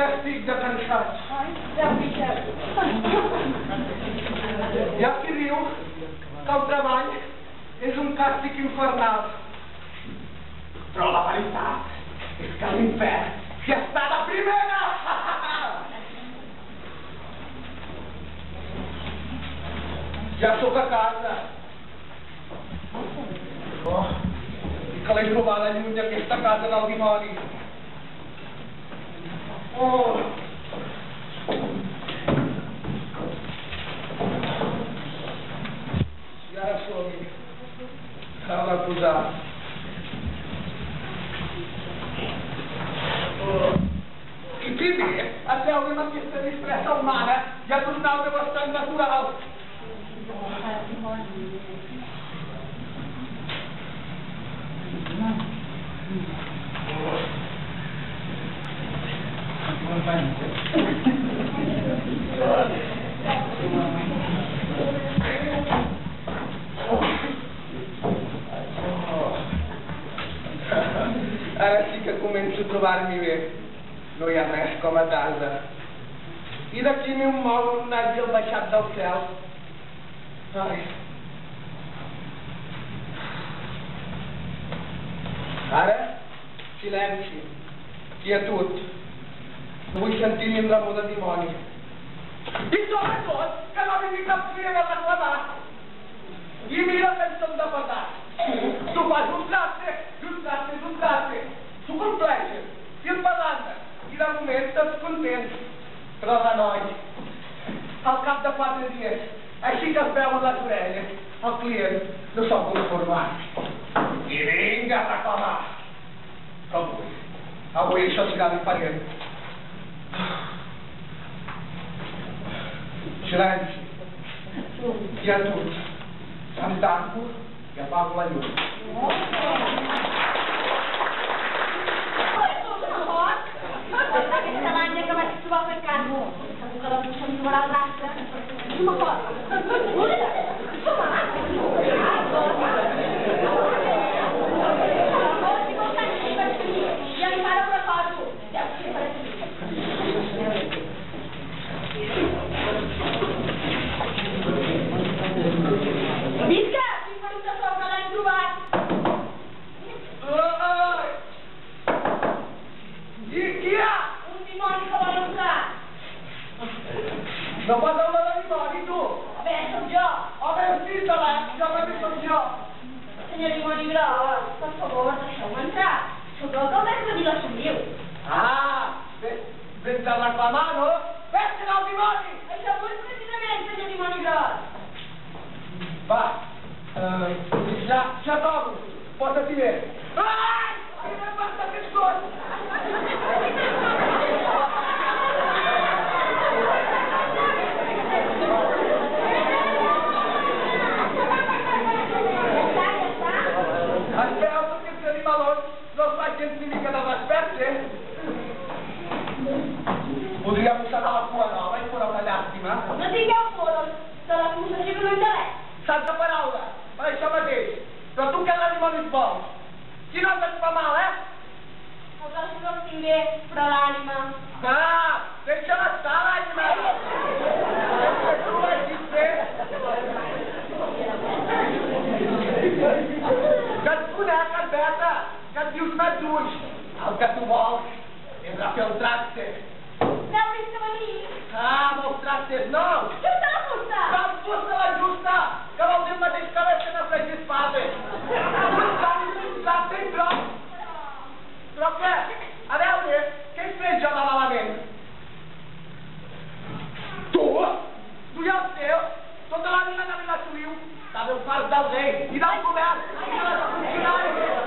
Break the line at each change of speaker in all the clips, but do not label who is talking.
estic de cansat.
Ai, Déu-n'hi-do.
Hi ha qui diu que el treball és un càstig infernal. Però la veritat és que l'infern s'hi està de primera! Ja sóc a casa. Oh, i que l'he trobada lluny d'aquesta casa del dimoni. Oh! I ara som-hi. S'ha de posar. I qui ve a treure'm aquesta disfressa humana i a tornar al meu estat natural? Ara sí que començo a trobar-m'hi bé. No hi ha res com a casa. I d'aquí ni un mou un àngel baixat del cel. Ai. Ara, silenci, quietud. No vull sentir ni un remor de dimoni. I sobretot, que no vingui cap client a reclamar. I mira que en som de pesar. Tu fas un traste, i un traste, i un traste. T'ho compleixes, i el pesant. I de moment tots contents. Però renoi, al cap de 4 dies, així que es veuen les orelles, el client no s'ha conformat. I vinga a reclamar. Però avui això serà diferent. Silenci. Quietud. Em tanco i apago la llum.
Aquesta banya que vaig trobar per casa. Segur que la puça em trobarà el rastre. No m'acord. Ja encara ho recordo. Visca! Quin pelut de sobre l'hem trobat!
Qui hi ha?
Un dimoni que vol entrar!
No pots hablar de dimoni, tu?
Bé, sóc jo!
Home, sí, jo també soc jo.
Senyor dimoni gros, per favor, deixeu-me entrar. Sóc l'alcaldessa de Vilassomriu.
Ah, vens a reclamar, no? Vés al dimoni!
Això vull precisament, senyor dimoni gros.
Va, ja t'obro. Posa-t'hi bé. Ai! Quina pasta que ets Es veu que aquests animalons no es faig gens ni mica de respecte. Podria posar-me la cua nova i fora una llàstima.
No tingueu por de la possessió que no interessa.
Santa paraula, per això mateix. Però tu què d'animonis vols? Si no te'n fa mal,
Els ossos els tinc bé, però l'ànima...
Ah, deixa'm estar, l'ànima! Tu ho hagis fet? Que et conec, Albeta, que et dius Matduix. El que tu vols és refer el traste.
N'heu vist que venir?
Ah, molts trastes nous!
Justa la fusta!
Cal fusta la justa, que vol dir el mateix que ves que no facis pates. Un traste i prou. Però què? A veure, què he fet jo de malament? Tu? Tu ja el teu? Tota la vida de Vilassomriu, sabeu part del rei i del govern i de les funcionaris.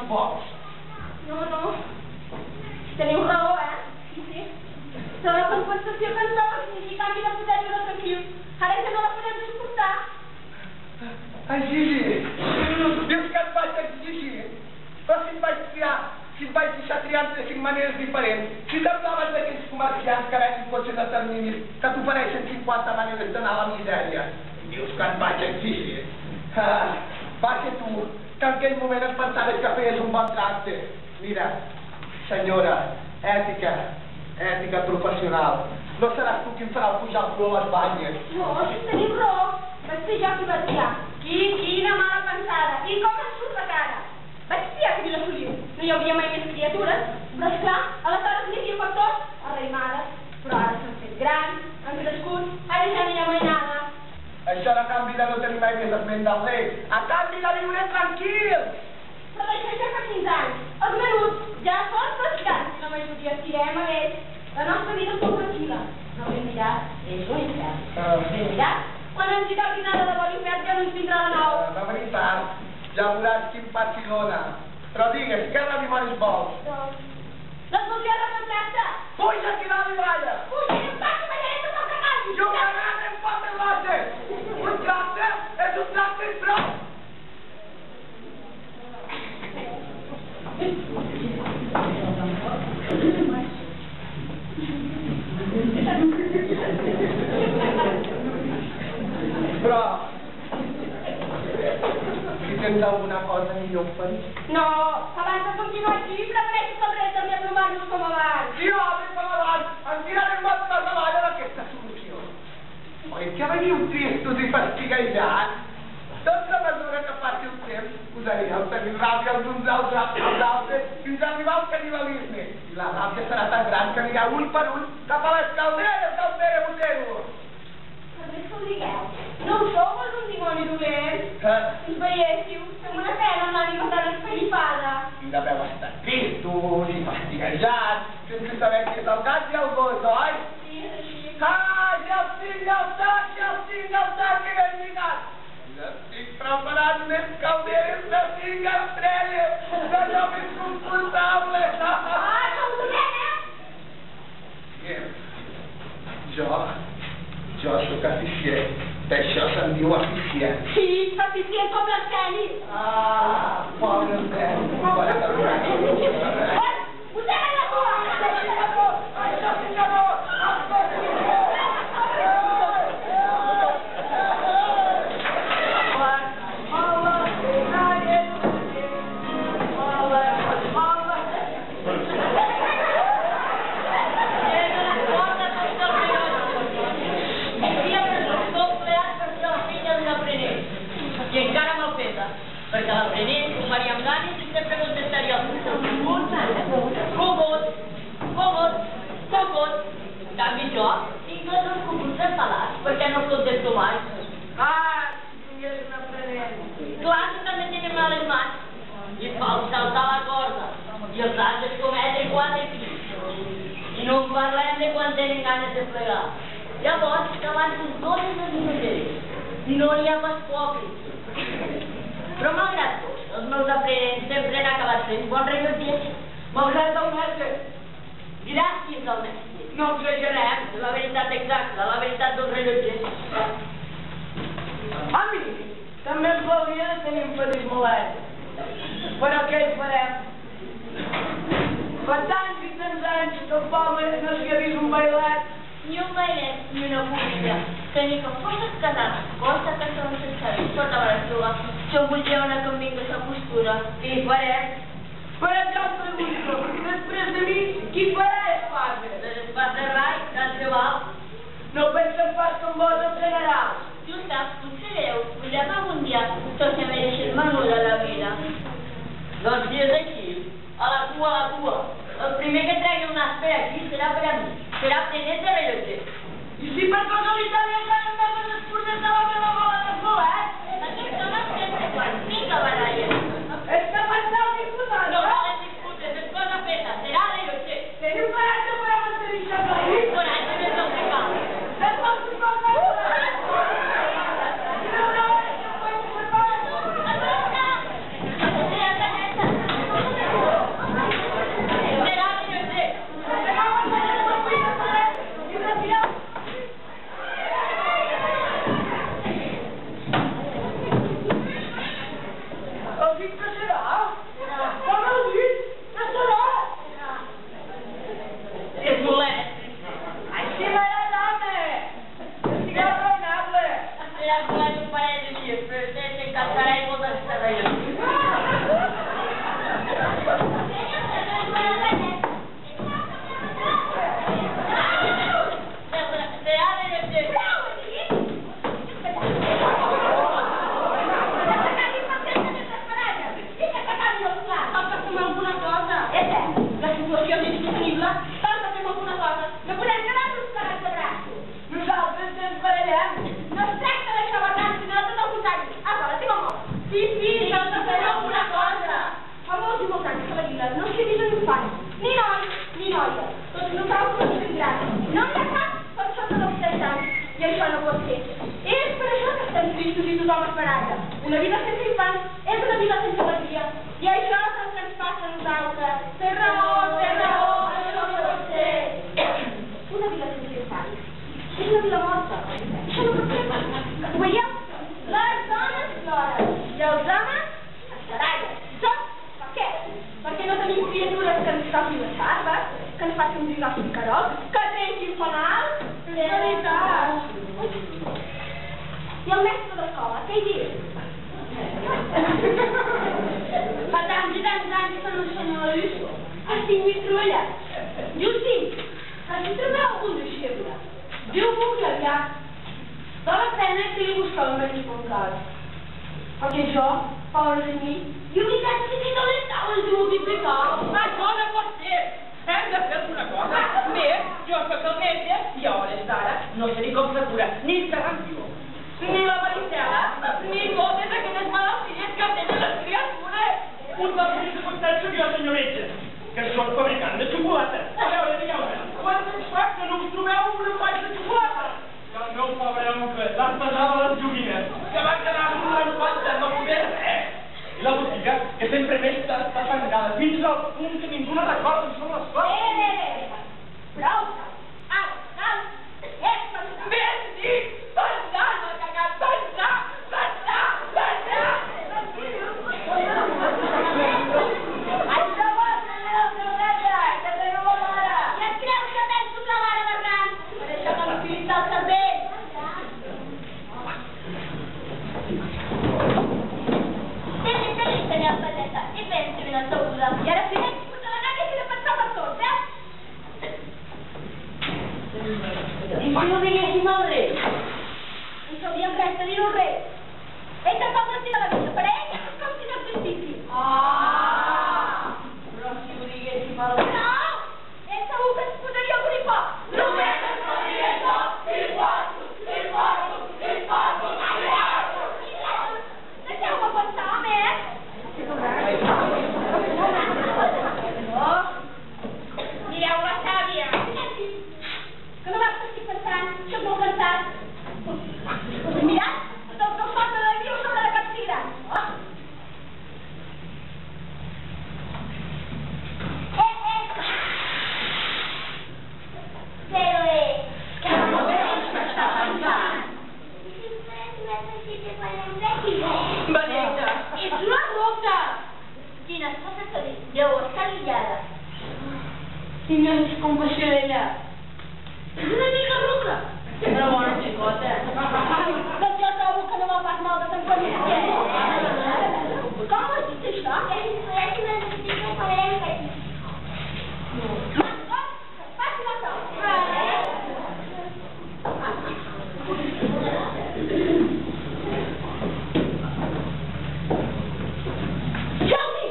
vols.
No. Teniu raó, Sí. Però la compensació que ens toca significa canvi de poder i de tranquil. Ara ja no la podem suportar.
Exigir? Dius que et vaig exigir? Però si em vaig deixar triar de 5 maneres diferents, si t'emblaves d'aquells comerciants que venen cotxes de terminis que t'ofereixen 50 maneres d'anar a la misèria, dius que et vaig exigir? Va ser tu, que en aquell moment et pensaves que feies un bon tracte. Mira, senyora, ètica professional. No seràs tu qui em farà pujar el cul a les banyes.
No, si teniu raó. Vaig ser jo qui va triar. Quina mala pensada. I com em surt la cara. Vaig triar que Vilafoliu. No hi hauria mai més criatures. Però esclar, aleshores n'hi havia per tots, arraïmades. Però ara s'han fet grans, han crescut, ara ja no hi ha mai nada.
Això a canvi de no tenir mai més esment del rei. A canvi de viure tranquils.
Però d'això ja fa 15 anys. Els menuts ja són tots grans i la majoria tirem a ells. La nostra vida és molt tranquil·la. No ben mirat, és un infern. Ben mirat, quan ens hi toqui nada de bon infern ja no ens vindrà de nou.
La veritat, ja veuràs quin pas s'hi dona. Però digues, què redimonis vols?
Doncs voldria rebentar-te.
Puja aquí dalt i balla!
Puja i em passi ballaré tot el que calgui.
Jugarem en pot de base! Un tracte és un tracte i prou! Però, si tens alguna cosa millor per dir.
No, abans de continuar així, prefereixo que el rei torni a plomar-nos com abans.
Sí, home, com abans, em tirarem molt per davall en aquesta solució. Oi que veniu tristos i fastiguejats? Doncs a mesura que passi el temps, us anireu tenint ràbia els uns als altres fins a arribar al canibalisme. I la ràbia serà tan gran que anireu un per un cap a les calderes del Pere Botero.
Per més que ho digueu, no ho sou, és un dimoni dolent. Si us veiéssiu, som una pena amb l'ànima tan esferifada.
I deveu estar tristos i fastiguejats, sense saber qui és el gat i el gos, oi?
Sí, és així.
Ah, ja el tinc, que ben lligat! Ja estic preparant més calderes de 5 estrelles, d'allò més confortable.
Ah, no ho donem,
Jo sóc eficient. D'això se'n diu eficient.
Sí, eficient com l'Arsenis.
Ah, pobre Arsenis.
Vostè va la cua!
Això sí que no!
Perquè l'aprenent ho faria amb ganes i sempre contestaria cocot. En canvi jo tinc tots els cocots empalats, perquè no contesto mai.
Ah, si és un aprenent.
Clar que també tenen a les mans. I fa saltar la corda. I els altres cometen 4 crims. I no en parlem de quan tenen ganes de plegar. Llavors, que abans uns dones les inúteres. I no n'hi ha pas poques. Però malgrat tot, els meus aprenents sempre han acabat fent bons rellotgers.
Malgrat el mestre.
Gràcies al mestre.
No exagerem.
La veritat exacta, la veritat dels rellotgers.
A mi també em volia de tenir un petit molet. Però què hi farem? Fa tants i tants anys que el poble no s'hi ha vist un bailet.
Ni un bailet ni una música. Que ni que fosses casat, cosa que són sense dir, pot haver trobat. Jo volia una que em vingui a postura. Què hi farem?
Però ja em pregunto, després de mi, qui farà espasa?
L'espasa de rai, tan xaval.
No pensen pas com vos els generals.
Si ho saps, tu sereu, volem algun dia tots a mereixer el menú de la vida. Doncs si és així, a la cua. El primer que tregui un nas per aquí serà per a mi. Serà aprenent de rellotger.
I si per casualitat hi encara més les espurnes de la meva bola de bolet?
Aquests homes sempre quan vinga baralla.
És que penseu disputar,
No valen disputes, és cosa feta, serà rellotger.
Teniu coratge per a mantenir això país?
Coratge més del que cal.
És el que fa que
Escolta!
toqui les barbes, que ens faci un trinòs picarol, que trenqui el fanal. De veritat. I el mestre d'escola, què hi diu? Fa tants i tants anys que no se n'ha vist. Estic mig treballat. Diu sí, que si trobeu algun deixeble, diu-m'ho que aviat. Val la pena que li busqueu el menys com cal. Perquè jo, pobre de mi, jo m'hi penso que ni no les taules de multiplicar.
Això no pot ser. Hem de fer alguna cosa. Més, jo soc el metge i a hores d'ara no sé ni com se cura, ni el sarampió, ni la varicel·la, ni totes aquelles malalties que tenen les criatures.
Un dels circumstàncies seriós, senyor metge, que són fabricant de xocolata. A veure, digueu-me, quants anys fa que no us trobeu un envàs de xocolata? Que el meu pobre oncle les pesava les joguines, que va quedar amb una infanta, no poder res. I la botiga, que sempre més està tancada, fins al punt que ningú no recorda on són les coses.
Prou! Ara, cal! És pensar!
Més dic, pensar, no cagat, pensar!
Això vol tenir el problema, que teniu la mare! I et creus que penso que l'ara Berran? Per això que l'utilitzar el cervell! Feliç, senyor Pateta, i pensi ben asseguda. I ara sí, us alegar que he de pensar per tots,
I si ho diguéssim al rei?
No sabíem res de dir-ho res. Ell tampoc no tira la vida per ell, com si no existissin.
Però si ho diguéssim al rei...
No! Ell segur que ens posaria el gripó. Només ens faria això! Deixeu-me pensar, més! Mireu la sàvia! Que no veus que estic pensant? Soc molt cansat. Mirad, tot el fort de la viu sobre la capsira. Però que no veus que està pensant.
Benita,
Ets una ruta! Quines coses que dic, deu estar guillada.
I menys compassió d'ella. És una mica ruca, però bona xicota.
Doncs jo trobo que no va pas mal de tant quan és que... Com ho has dit, això? Passi la taula. Som-hi!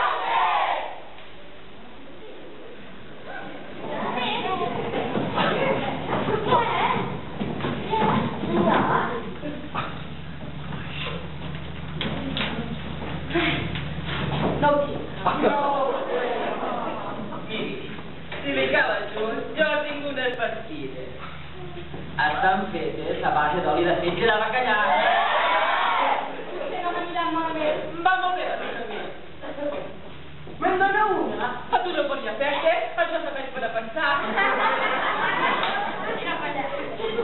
No ho tinc.
miri, si li cal ajut, jo tinc unes pastilles. Estan fetes a base d'oli de fetge de bacallà.
Potser no m'aniran malament.
Va molt bé, amiga mia. Me'n dóna una? A tu no podia fer, què? Això serveix per a pensar.
Mira per allà.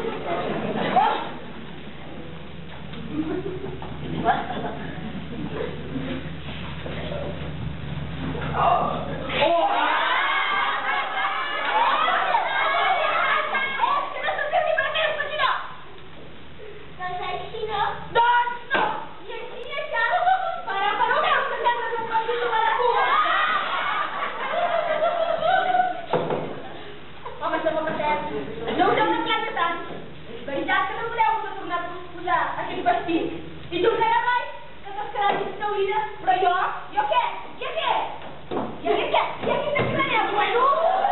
I tornarà mai que t'has quedat distraïda, però jo què? Jo què? Jo què? Jo què t'has quedat? Bueno!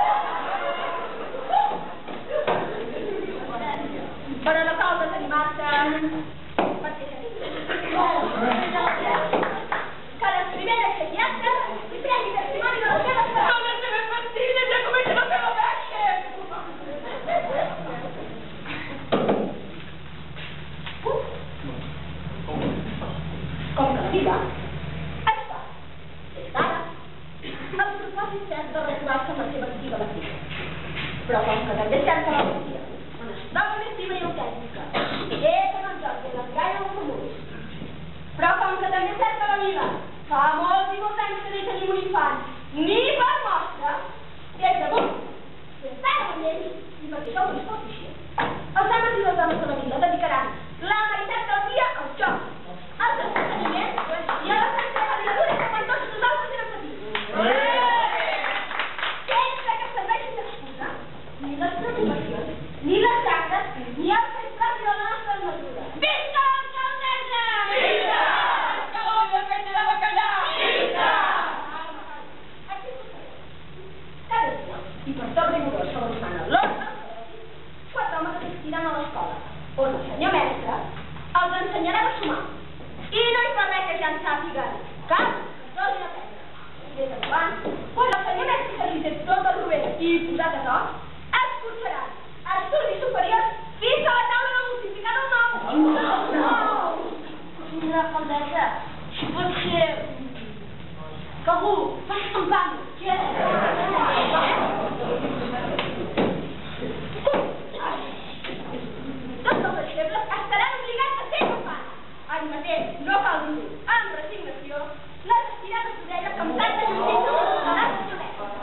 Però no cal desanimar-te. Perquè que les primeres pediatres i prengui testimoni de la seva sort.
Són les meves pastilles, ja comencen a fer la baixa.
Com que la vida es fa des d'ara, el propòsit cert de retrobar-se amb la seva antiga batia. Però com que també cerca la batia, on es troba més viva i autèntica, és en el joc i en el gaire del comú. Però com que també cerca la vida, fa molts i molts anys que no hi tenim un infant, ni per mostra, fet tot el rovell i posat a to, es forçaran els estudis superiors fins a la taula de multiplicar el nou.
Senyora alcaldessa, si pot ser que algú faci campanya.
Tots els deixebles estaran obligats a fer campanya. Ara mateix, no cal dir amb resignació, les estirades d'orelles amb tanta justícia seran sotmeses.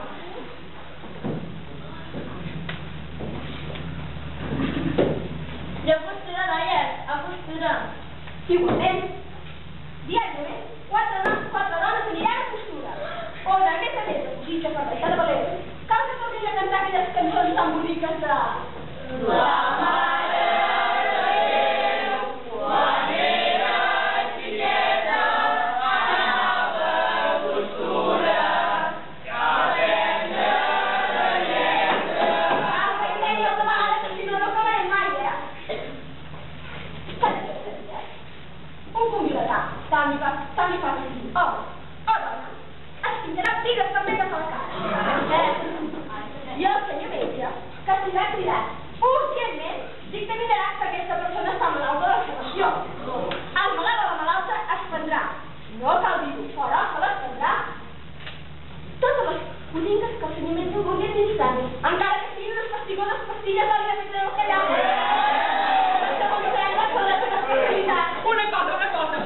Ja postura, noies, a postura.
Igualment, diàriament, quatre dones aniran a postura, on a més de música per deixar de valer, cal que tornin a cantar aquelles cançons tan boniques de...
La Mare de Déu, quan era xiqueta, anava a postura, a aprendre la lletra.
Apa, i deia de vegades que si no, no acabarem mai, Un convidarà, tant li fa sentir, home, o dona, es pintarà figues també de la cara. I el senyor metge, que s'ha cridat urgentment, dictaminarà que aquesta persona està malalta de la salvació. El malalt o la malalta es prendrà. No cal dir-ho fora, se les prendrà. Totes les colingues que el senyor metge vulgui administrar, encara que siguin unes fastigoses pastilles de l'ira mentre no callava. Que no li sembla que la seva especialitat.
Una cosa.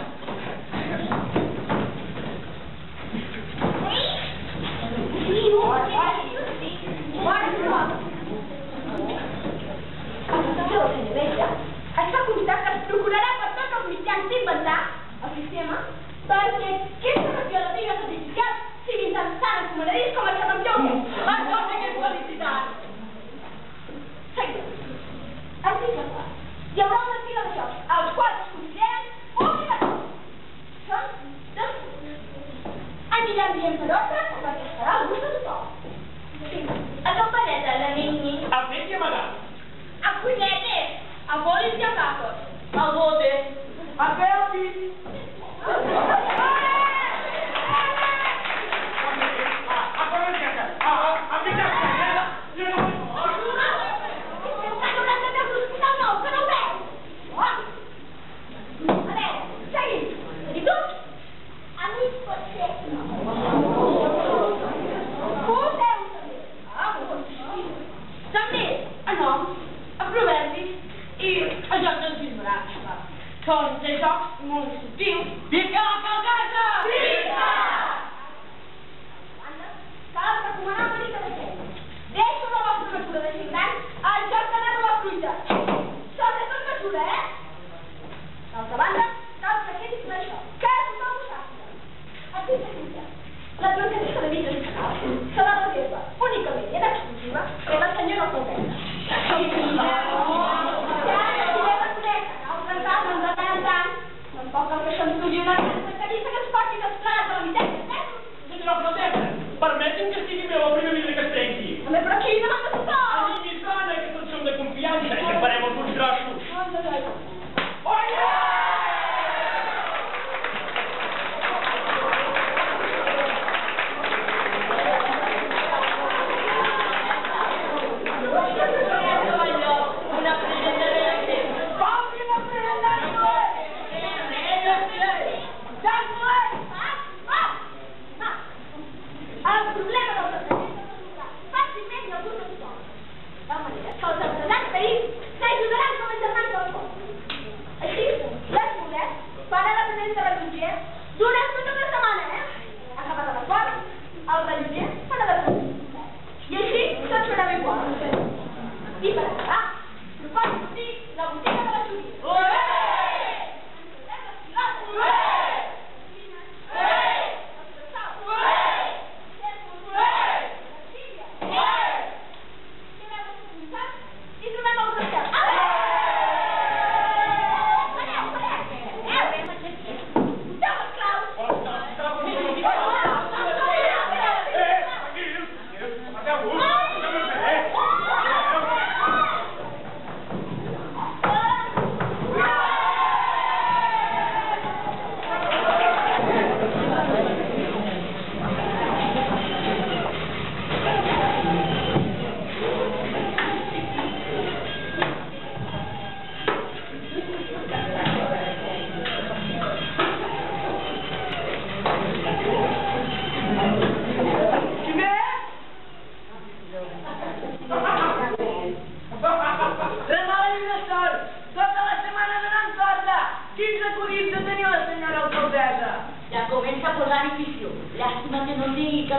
Es fa constar que es procurarà per tots els mitjans d'inventar el sistema perquè aquesta regió de figues artificials siguin tan sanes com agradits com el xarampió.
Això sí que és felicitat.
Seguim. Article 4. Hi haurà una fila de jocs, els quals es consideren obligatoris. Són 2 punts. Aniran dient per ordre perquè serà el gust de tothom.
A campaneta, la Nini.
A fet i amagat.
A punyetes, a bolis i a papos.
A bote.
A selfie!
Són de jocs molt subtils.
Visca l'alcaldessa!
Visca! Cal recomanar una mica de feina. Deixo la vostra mesura de 5 anys al joc d'anar a la fruita. Sobretot mesura, D'altra banda, cal que quedi per això, que tothom ho sàpiga. Article 15. L'advertència de vidres i canals se la reserva únicament i en exclusiva per la senyora alcaldessa. Tampoc el que s'entudi una característica que ens porti dels plats de la mitjana.
Senyora alcaldessa, permeti'm que estigui bé la primera vida que es trenqui.
Home, però aquí demanda
A
tothom!
mi m'hi sona que tots som de confiança i que farem els ulls grossos. Oye!
El problema del tractament fàcilment i algun de tothom. De manera que els empresats veïns s'ajudaran com a germans del poble. Així, les mules van a la presència de la rellotger durant tota una setmana, Acabada la qual, el rellotger farà de presència. I així tot serà ben igual. I per acabar, proposo dir la botiga de la Júlia.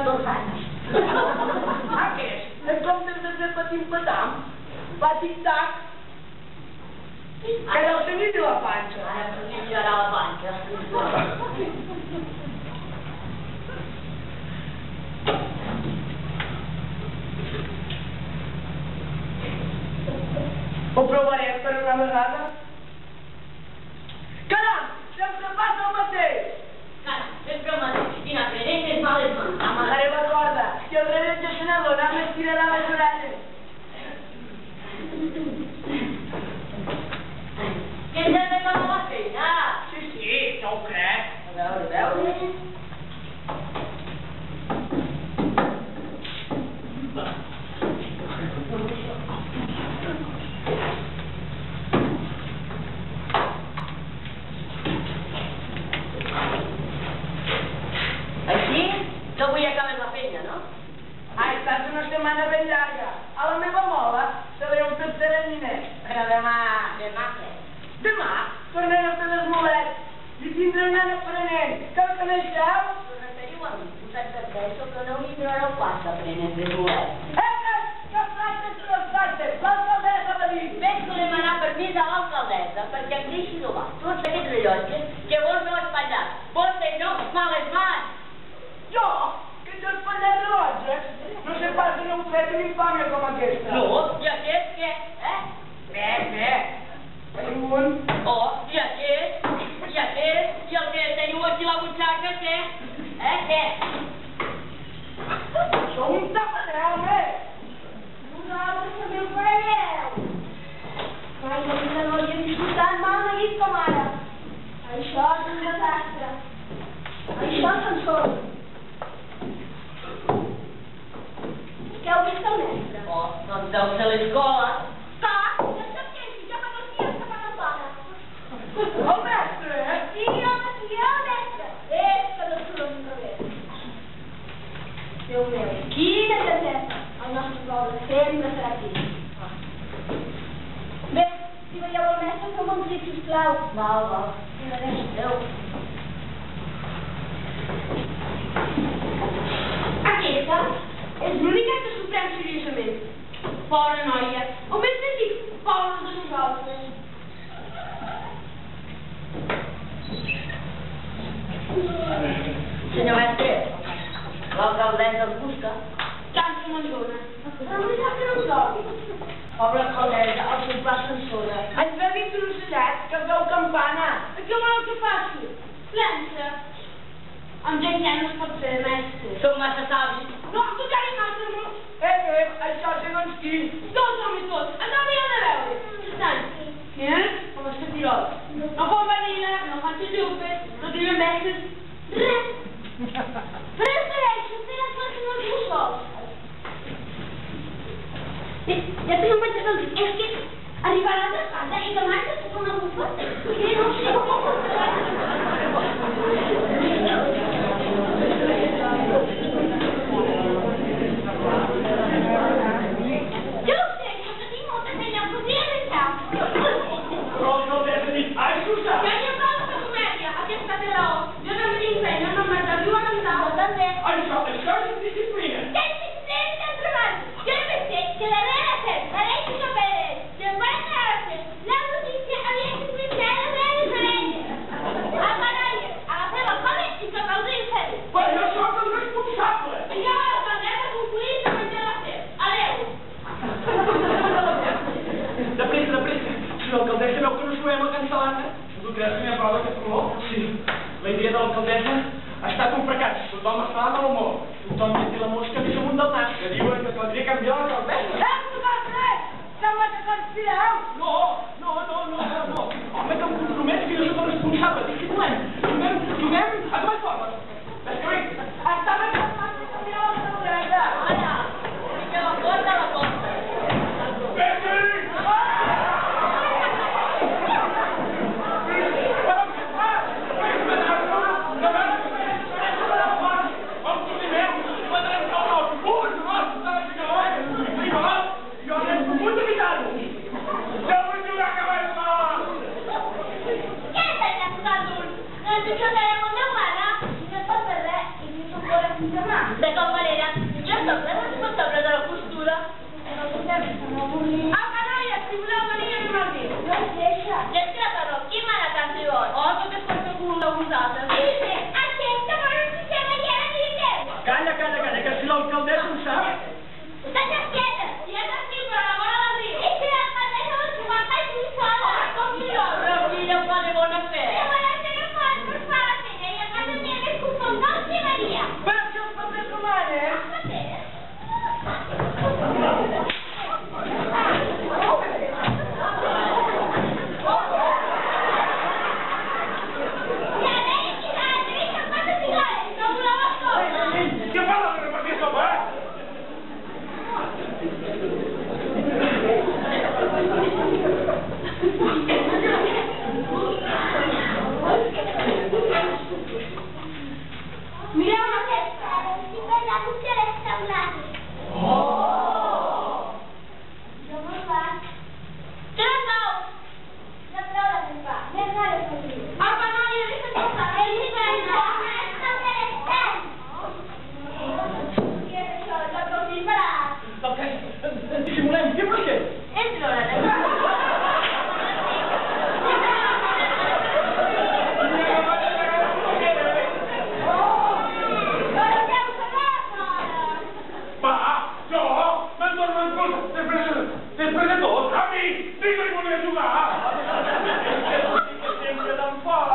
14 anys.
Aquest, en comptes de fer patim-patam, fa tic-tac. Que deu tenir la panxa.
Ara per mi mirarà la panxa.
Ho provarem per una vegada? Caram, sempre passa el mateix.
Caram, sempre el mateix. Quina creença és males mans.
Amagaré la corda i el rellotge se n'adona m'estirarà les orelles.
Que ens hem de acabar la feina.
Sí, ja ho crec. A veure.
Així que avui acabes la feina, no?
Ha estat una setmana ben llarga. A la meva mola se li heu fet teranyiners. Però demà què? Demà tornem a fer les mulets i tindrem nen aprenent. Que el coneixeu?
Us referiu a mi, us adverteixo que no millorareu pas aprenent de bolets.
Que flates! L'alcaldessa va dir!
Veig que anem a anar permís a l'alcaldessa perquè em deixi trobar tots aquests rellotges que vos heu espatllat. Vos, senyor, males mans!
Jo? Que t'ho has fallat rellotges? No sé pas si no heu fet una infàmia com aquesta.
No, i aquest què?
Bé. Tenim un.
Oh, i aquest, i el que teniu aquí a la butxaca, què? Què?
Sou un tapadeu, home!
Nosaltres també ho fareu. Mai de vida no hi hem viscut tan mal neguit com ara. Això és un desastre. Això són sols. Què heu vist el mestre?
Oh, doncs deu ser l'escola.
Que? No et queixis, ja fa 2 dies que fan el pare.
El mestre, eh?
Sí, home, sí, el mestre. És que no surt un revés. Déu meu, quina lletesa. El nostre poble sempre serà aquí. Bé, si veieu el mestre, feu-me un crit, sisplau.
Val.
Adéu. Aquesta és l'única que s'ho pren seriosament. Pobra noia. O més ben dit, pobres de nosaltres.
Senyor mestre, l'alcaldessa us busca.
Tant que me'n dóna. Però no sap que no trobi.
Pobra alcaldessa, el seu pla censura.
Ens va dir trossellat que veu campana.
Què vol que faci? Lença. Amb gent ja no es pot fer, mestre.
Som massa savis.
No, tu ja li massa molt.
Això segons qui.
Tots, home, tots. Ens hauríeu de veure. Estan. Quins? Com els castirols. No fan vanilla, no fan xutxupes, no tenen mestres. Res. Prefereixo fer les coses amb els mussols. Bé, ja tenen menjat el dit. És que arribarà de casa i demà que se fa una bufa. Que no sé com jo ho sé, que tenim molta feina, però sí en el cap.
Però l'alcaldessa diu, ai, Susa!
Ja hi ha prou de comèdia, aquesta té raó. Jo també tinc feina, no m'atrevio a cantar. Jo també.
Això és indisciplina!
¿Qué existencia entre manos? Yo pensé que debería hacer la ley de los Pérez. Después de hacerse, la justicia había que explicar las leyes diferentes. A Canalla, a la seva cole i que caldria fer-ho.
Però jo sóc el responsable!
Ja l'alcaldessa concluït de menjar la fer. Adéu.
De pressa. Si l'alcaldessa veu que no sabem a cancel·lar-ne, tu creus que n'hi ha prou d'aquest olor? Sí. La idea de l'alcaldessa ha estat un fracàs. Tothom està de mal humor. Tothom ja té la mosca més amunt del nas, que diuen que caldria canviar l'alcaldessa.
Vosaltres! Sembla que conspireu!
No. Home, que em compromet que jo soc el responsable. Dic, juguem a dues formes. Escric.
Estava cansat de canviar l'alcaldessa!
Ara, que la porta.
l'alcaldessa ho sap.
Stai quieta! Quieta sí, però a la vora del riu. I si l'alcaldessa no s'ho va mai tu sola. Com millor.
Però filla fa de bona fe.
Io voglio essere qua per fare la cena e a casa mia che scusa un dolce Maria.
Però c'è un papel romane!
Va bene?
Che parla per partire sopra, eh?
Mira una testa, si bella tutte le staulate. Dove va? Ce la so! La parola che fa, ne vuole così. Ah, ma no, io riesco a fare, e mi prendo. La prossima imparare.
Ok, simulem, che perché?
Entro la
Ma, no, ma torno ancora, ti hai preso tutto, a me, dico di voler giocare. Che sempre da un po'.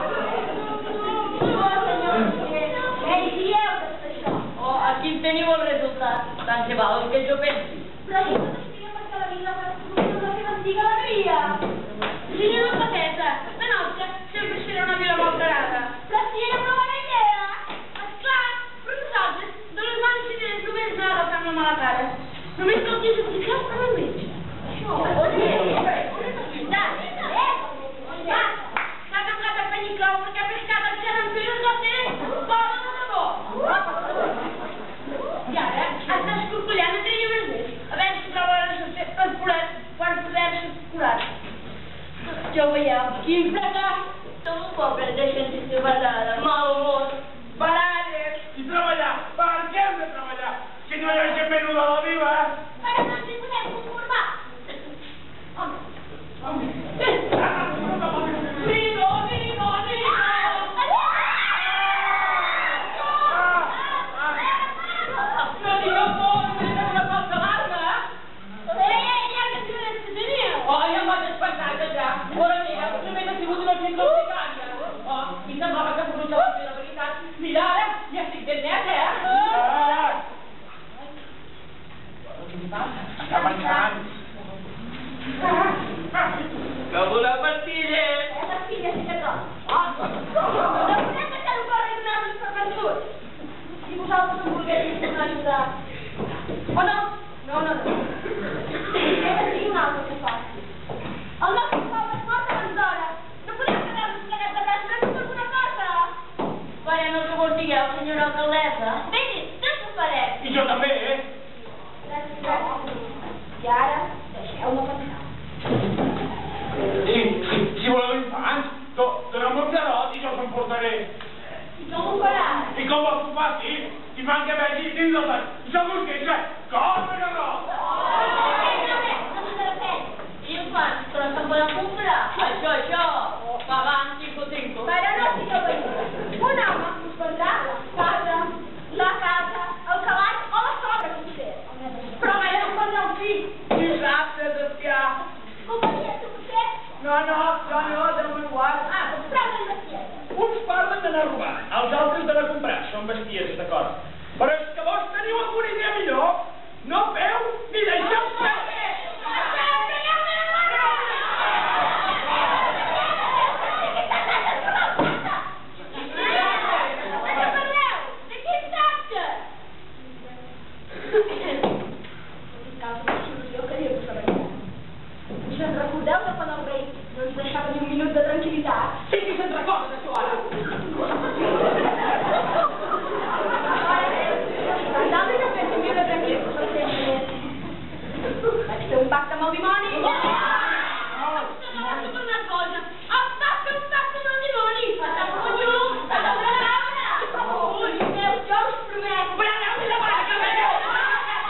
Oh, a chi tenivo il risultato? Tanti valori che io pensi.
Però io non spiego perché la vita non si dica la via. Signor Patesa, la nostra sempre c'era una villa molto rara. La signora prova un'idea. Ma professore, dove mani si deve subire la fanno mala cara. Non mi sto chiedendo di che stanno invece. Sta cambiata per il club perché ha pescato il cielo in più di un Chiara, sta scrupolando che io per me. Adesso trovare per potersi curare. Ciao, vediamo. Chi imprega?
Non può prendere sentire parlare, malo
Parate, di trabalhar, perché non trabalhar? Che non è che venuto alla viva, eh?
Ma non si poteva curvare.
Mi sembrava che pronunciava la verità. Milare, mi estic del net,
Sta mancando. Dopo la partita.
La figlia si cadrà. Non potete stare un po' regionato il professore. Si usava questo burghetti per aiutare. Oh no? No. Deve sì un altro che fa. Al nostro povero forte Manzora. Non potete andare a schianare per essere qualcuna cosa?
Vai a nostro cortiglio, signora alcaldessa.
Vedi, stesso fare.
Io da me, eh?
Grazie. Chiara, c'è una patata.
Si voleva infante, non monterò, io sono portare.
Non parare.
E come ho fatto, ti manca bene, ti dico, diciamo che c'è, come no?
Io infatti, sono stata la cupola. Ciao, va avanti così.
Ma era no, signor una squadrata, la casa, il cavallo o la sopra con te. Però ma era un po' da un figlio.
Disastro del piatto.
Compagnia tu c'è?
No, devo guardare.
Ah, prova il mestiere.
Uns parlen de anar robar, els altres de anar a comprar, són besties, d'acord? Però és que vos teniu alguna idea millor? No feu ni deixeu fer!
Non si lasciava di un minuto di tranquillità.
Sì, ti sembra cosa da suora?
Guardate che penso che io le prendo sono sempre. Ma c'è un pacco a movimoni? No! Sono fatto una cosa. Ha fatto un pacco a movimoni. Facciamo ognuno. Facciamo una laurea. Oh, il mio giorno prometto.
Brava, la barca,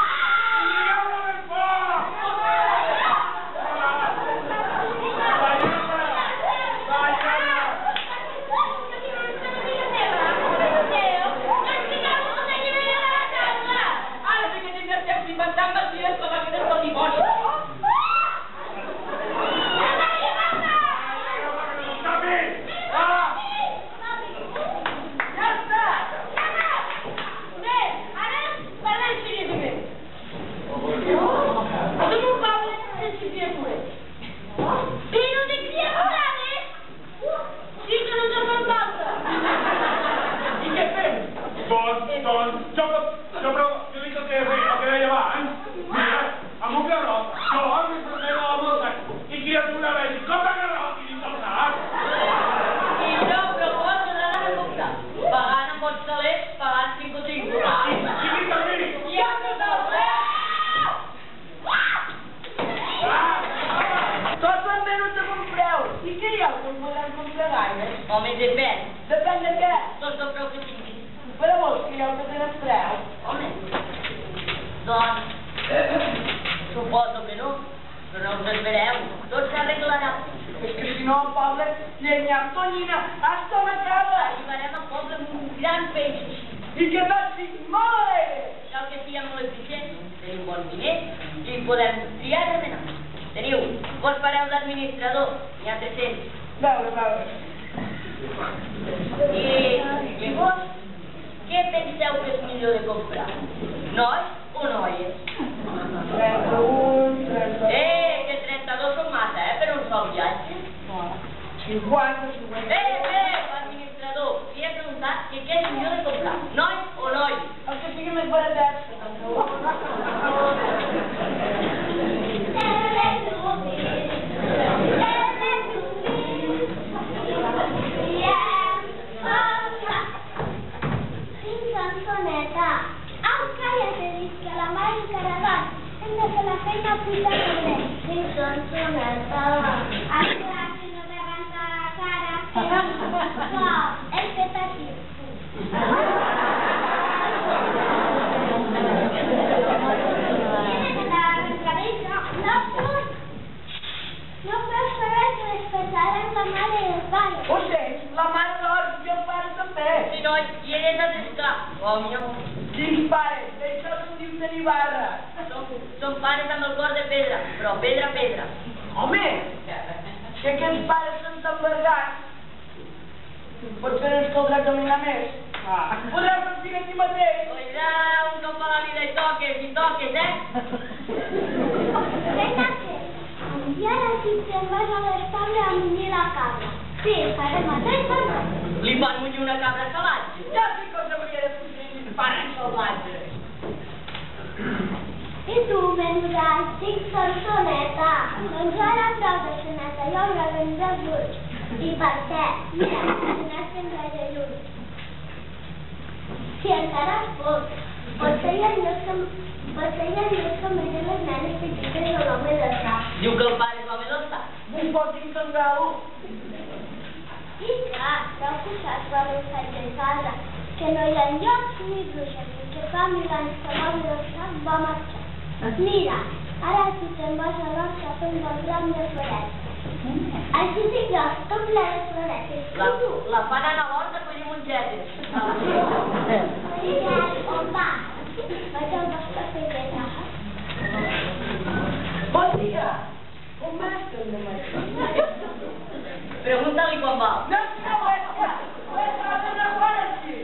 Doncs, suposo que no, però no us espereu, tot s'arreglarà.
És que si no al poble llenyam tonyina, estomacada.
Arribarem al poble amb un gran peix així.
I que tot sigui molt alegre.
Cal que siguem molt eficients, tenim bons diners i podem triar de menar. Teniu, vos fareu d'administrador, n'hi ha 300.
Veure.
I vos, què penseu que és millor de comprar? Nois o noies?
31, 32...
Que 32 són massa, per un sol viatge.
50, 50...
Administrador, li he preguntat que què és millor de comprar, nois o noies?
El que sigui més baratet. Quins pares? D'això se'n diu tenir barra.
Són pares amb el cor de pedra, però pedra.
Home, que aquests pares són tan vergats. Potser ens caldrà caminar més. Podrà sortir aquí mateix.
Oirà, un cop a la vida i toques,
I ara si te'n vas a l'estable a munyir la cabra. Sí, farem mateix per no.
Li van munyir una cabra salatge.
Ja sí que us hauria de fugir pares salvatges.
I tu, menudat, dic Solsoneta. Doncs ara prou de soneta, jo haurà ben dels ulls. I per què? Mira, sonat sempre de lluny. Si encara es pot, potser hi ha llocs que mengen les nenes petites o l'home del sac.
Diu que el pare és l'home del sac.
Un pot intentar-ho.
I clar, deu posar-se a l'insall de casa, que no hi ha llocs ni bruixes, i que fa 1000 anys que l'home del sac va marxar. Mira, ara si te'n vas a l'horta a fer un bon ram de floretes. Així tindràs tot ple de floretes.
La fan anar a l'horta a collir mongetes.
On va? Vaig al vostre febrer.
Bon dia. On vas, també?
Pregunta-li quan va.
No, Huesca! Huesca, no fora aquí!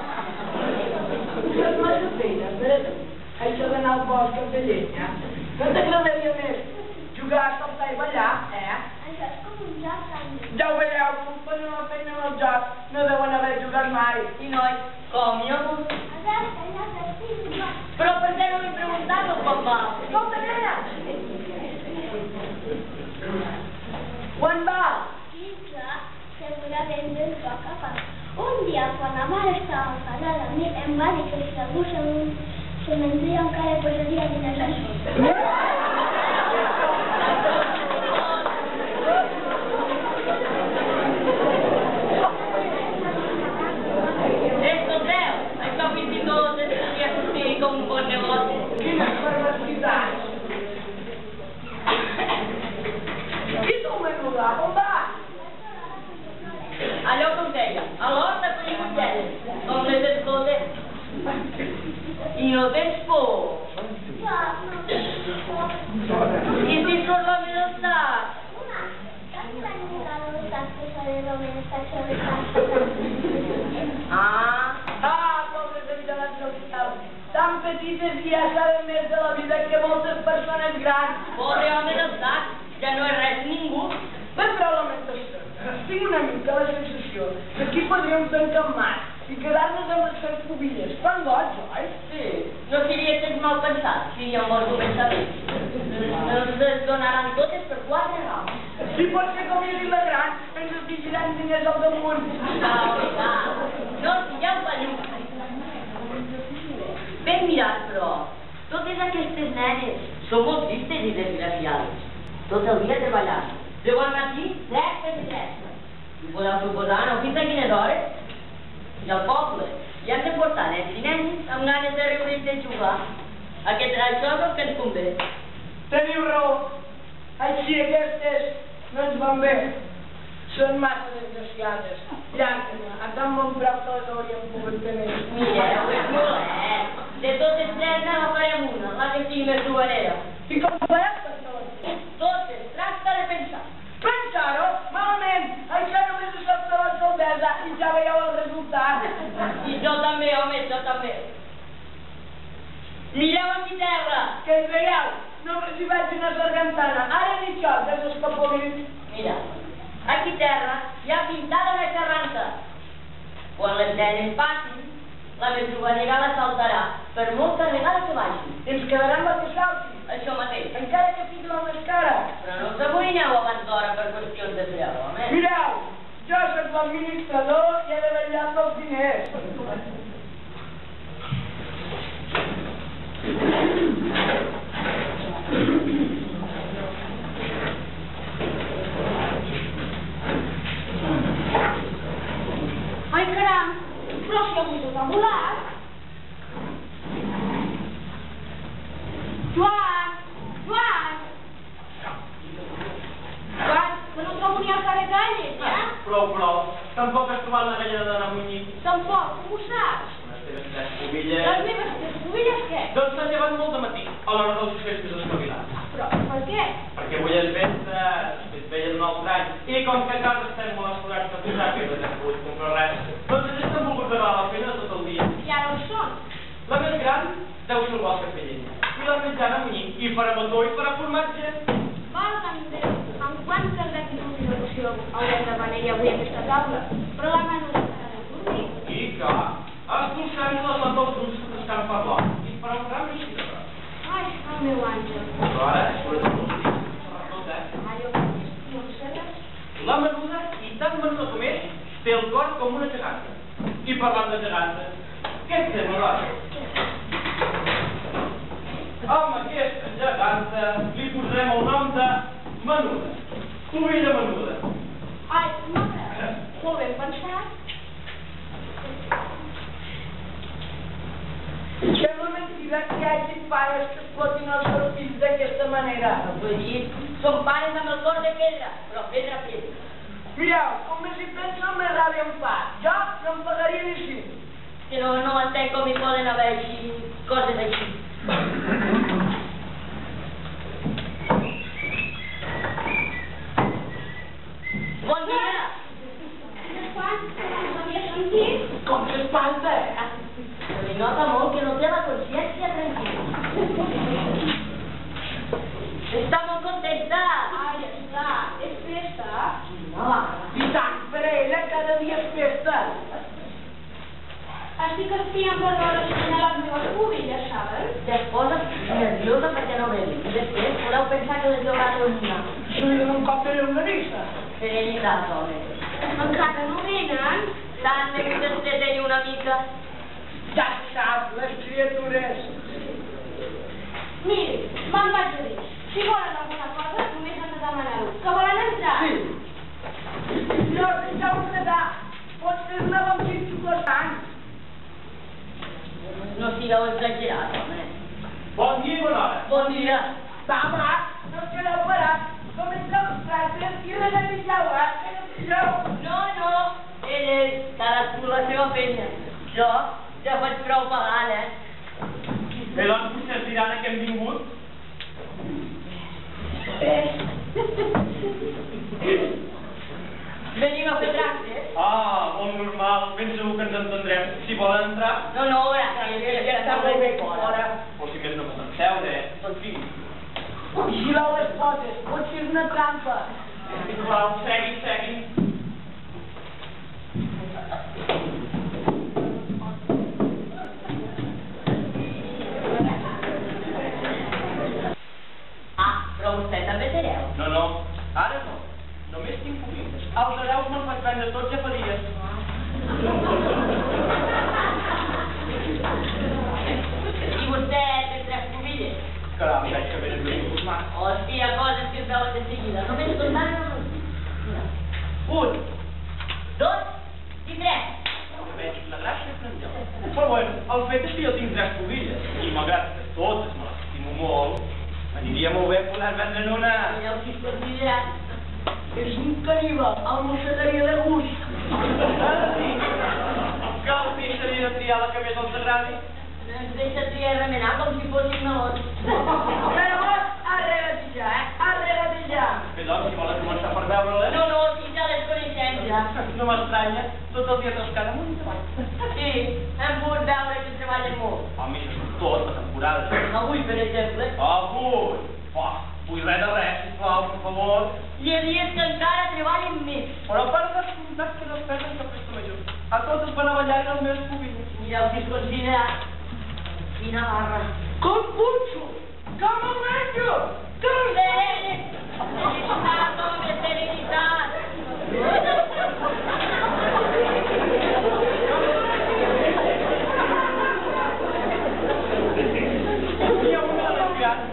Això és massa feina, però això d'anar al bosc a fer llenya. No t'agradaria més jugar a saltar i ballar,
Això és com un joc, també.
Ja ho veieu, com posen la feina en el joc, no deuen haver jugat mai.
I noi, com jo?
A veure, que allà de fi,
Però per què no li preguntava quan va?
Escolta, nena! Quan va?
sí, clar, segurament ben poc a poc. Un dia, quan la mare estava enfadada amb mi, em va dir que si algú se mendria encara posaria diners al sou.
Escolteu, això fins i tot es podria sortir com un bon negoci.
Quines perversitats! I tu, menuda, on vas?
Allò que us deia, a l'horta collir mongetes, com les escoltes. I no tens por. I si surt l'home del sac?
Pobres avisats del cel, tan petites i ja saben més de la vida que moltes persones grans.
Pobre home del sac, ja no és res ningú.
Ben prou lamentació. Tinc una mica la sensació que aquí podríem tancar el mar i quedar-nos amb les farfobilles. Fan goig, oi?
Sí, no seria gens mal pensat, si hi ha un bon començament. Ens donaran totes per 4 raons.
Si pot ser com hi la gran, ens els vigilant diners al damunt.
No, si ja ho fallo. Ben mirat, però, totes aquestes nenes són molt tristes i desgraciades. Tot el dia treballant. De bon matí, 3 per 3. I podeu suposar, no fins a quines hores? I al poble, hi hem de portar nens i nenes amb ganes de riure i de jugar. Això és el que ens convé.
Teniu raó. Així aquestes no ens van bé. Són massa desgraciades. Llàstima, a tan bon preu que les hauríem pogut tenir.
Mireu, és molt. De totes tres n'agafarem una, la que sigui més soberera.
I com farem per això?
Totes, tracta de pensar.
Pensar-ho? Malament! Això només ho sap de l'alcaldessa i ja veieu el resultat.
I jo també, home, jo també. Mireu aquí terra.
Què hi veieu? Només hi veig una sargantana. Ara ni això, desescapolit.
Mira, aquí terra hi ha pintada una xerranta. Quan les nenes passin, la més juvenera la saltarà, per molt carregada que vagi.
I ens quedarem la que salti.
Això mateix.
Encara que fiqui la més cara.
Però no us amoïneu abans d'hora per qüestions de preu, home.
Mireu, jo soc l'administrador i he de vetllar pels diners.
Ai, caram, però si avui tot ha volat. Joan, que no trobo ni el carrer Calles, ja?
Prou. Tampoc has trobat la gallina de Namunyí.
Tampoc, com ho saps?
Les teves tres pobilles...
Les meves descobilles què?
Doncs s'han llevat molt de matí, a l'hora dels festes espavilats.
Però, per què?
Perquè avui és festes, es veien un altre any, i com que a casa estem molt esforats per posar que no hem pogut comprar res, doncs ells s'han volgut regalar la feina tot el dia.
I ara on són?
La més gran deu ser el bosc a fer llenya, i la mitjana a Munyí, i farà botó i farà formatge.
Valga'm Déu, amb quantes d'equivocació haurem de venir avui a aquesta taula? Però la menuda s'ha de dormir.
I que, expulsant les mans dels ulls que estan per l'or, i farà un gran així de res.
Ai, el meu àngel.
Però ara, sobretot els dies, farà tot,
Ai, no ho sé res.
La menuda, i tan menuda com és, té el cor com una geganta. I parlant de gegantes, què et sembla, Rosa? Amb aquesta geganta li posarem el nom de Menuda. Ovella menuda.
Ai, mare, molt ben pensat.
Sembla mentida que hi hagi pares que explotin els seus fills d'aquesta manera.
No t'ho he dit, són pares amb el cor de pedra, però pedra.
Mireu, com més hi penso, més ràbia em fa. Jo no em pagaria ni així.
Que no entenc com hi poden haver així, coses així. Bon dia!
Quan? No havia sentit?
Com s'espanta,
Se li nota molt que no té la consciència tranquil·la. Està molt contenta.
Ai, està, és festa.
No, va.
I tant, per ella cada dia és festa.
Estic espiant per veure si tenen les meves pobilles, saben?
Es posa nerviosa perquè no vegi. I després podeu pensar que les haurà de donar.
Si li dono un cop de llonganissa.
Serenitat, home.
Encara no venen?
S'han de entretenir una mica.
Ja sap, les criatures.
Miri, me'n vaig a dir. Si volen alguna cosa, només han de demanar-ho. Que volen entrar?
Sí. No, deixeu-ho quedar. Pot fer-ne bon xip xocolant.
No sigueu exagerat, home.
Bon dia i bona hora.
Bon dia.
Va, no us quedeu parat. Comenceu els tractes i regatilleu, que no pilleu.
No. Elles, cadascú la seva feina. Jo ja faig prou pagant,
Bé, doncs, vostès diran a què hem vingut.
Venim a fer tractes.
Molt normal, ben segur que ens entendrem. Si volen entrar,
No, gràcies.
Ja està molt bé fora.
o si més no poden seure, doncs sí.
Vigileu les potes, pot ser una trampa.
Sisplau, seguin.
Però vostè també té hereu.
No, ara no. Només tinc poquines. Els hereus me'n faig vendre tots ja fa dies.
I vostè té 3 pobilles.
Caram, veig que venen ben informats.
Hòstia, coses que es veuen de seguida. Només comptant...
Un,
2 i 3.
veig la gràcia prendeu. Però bueno, el fet és que jo tinc 3 pobilles. I malgrat que totes me l'estimo molt, aniria molt bé poder vendre una...
Mireu si es considerat. És un caníbal, el mossegaria de gust.
Que el deixaria de triar la que més els agradi?
No ens deixa triar i remenar com si fossin melons.
Però vos, arrega't ja, arrega't ja.
Bé, doncs, si volen començar per veure-la...
No, si ja les coneixem ja.
No m'estranya, tot el dia rascant amunt i avall.
Sí, hem pogut veure que treballen molt.
Home, això és tot, la temporada.
Avui, per exemple.
Avui! Vull res de res, sisplau, per favor.
Hi ha dies que encara treballen més.
Però per descomptat que no es perden cap festa major. A tots van a ballar i el més pobilles.
Mireu si es considerat. Quina barra.
Com punxo, com el menjo, com...
Serenitat, home, serenitat.
Hi ha una de les grans.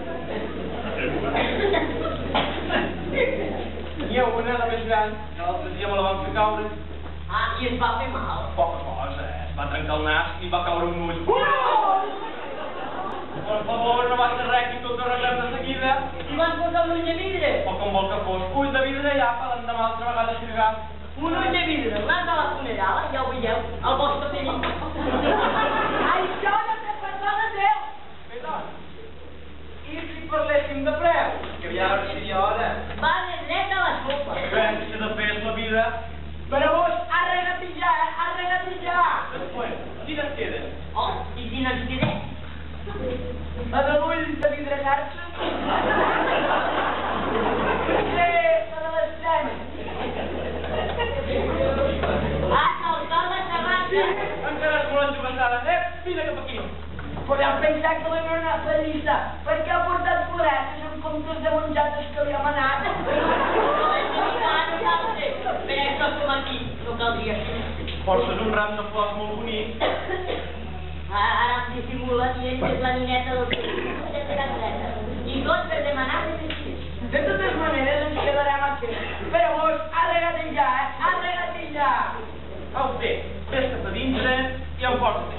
Hi ha una, la més gran, que l'altre dia me la van fer caure.
Ah, i es va fer mal.
Poca cosa, es va trencar el nas i va caure un ull. Per favor, no va ser res i tot arreglat de seguida.
I van posar un ull de vidre.
O com vol que fos. Ull de vidre ja, per l'endemà altra vegada xirgar.
Un ull de vidre, l'han de la funeral, ja ho veieu, el vostre perill.
Això no té parlar de Déu.
Bé, doncs, i si parléssim de preu? Que ja seria hora.
Va de dret a la sopa.
Bé, si de fer és la vida.
Però vos, arrega't ja, arrega't ja.
Després, quines queden?
Oh, i si no ens quedem?
La de l'ull de vidre garxa. Sí, la de les gemes.
Ah, l'alcalde Serrata.
Encara es volen jugassada. Vine cap aquí.
Podeu pensar que la meva anar feliça, perquè ha portat floretes en comptes de monjates que li ha manat.
No és veritat, nosaltres. Per això som aquí, no caldria fer.
Portes un ram de flors molt bonic.
Ara em dissimula i ell és la nineta del seu. I tot per demanar que t'exis.
De totes maneres ens quedarem aquí. Però vos, arrega't ja, arrega't ja.
Au, bé, vés cap a dintre i em portes.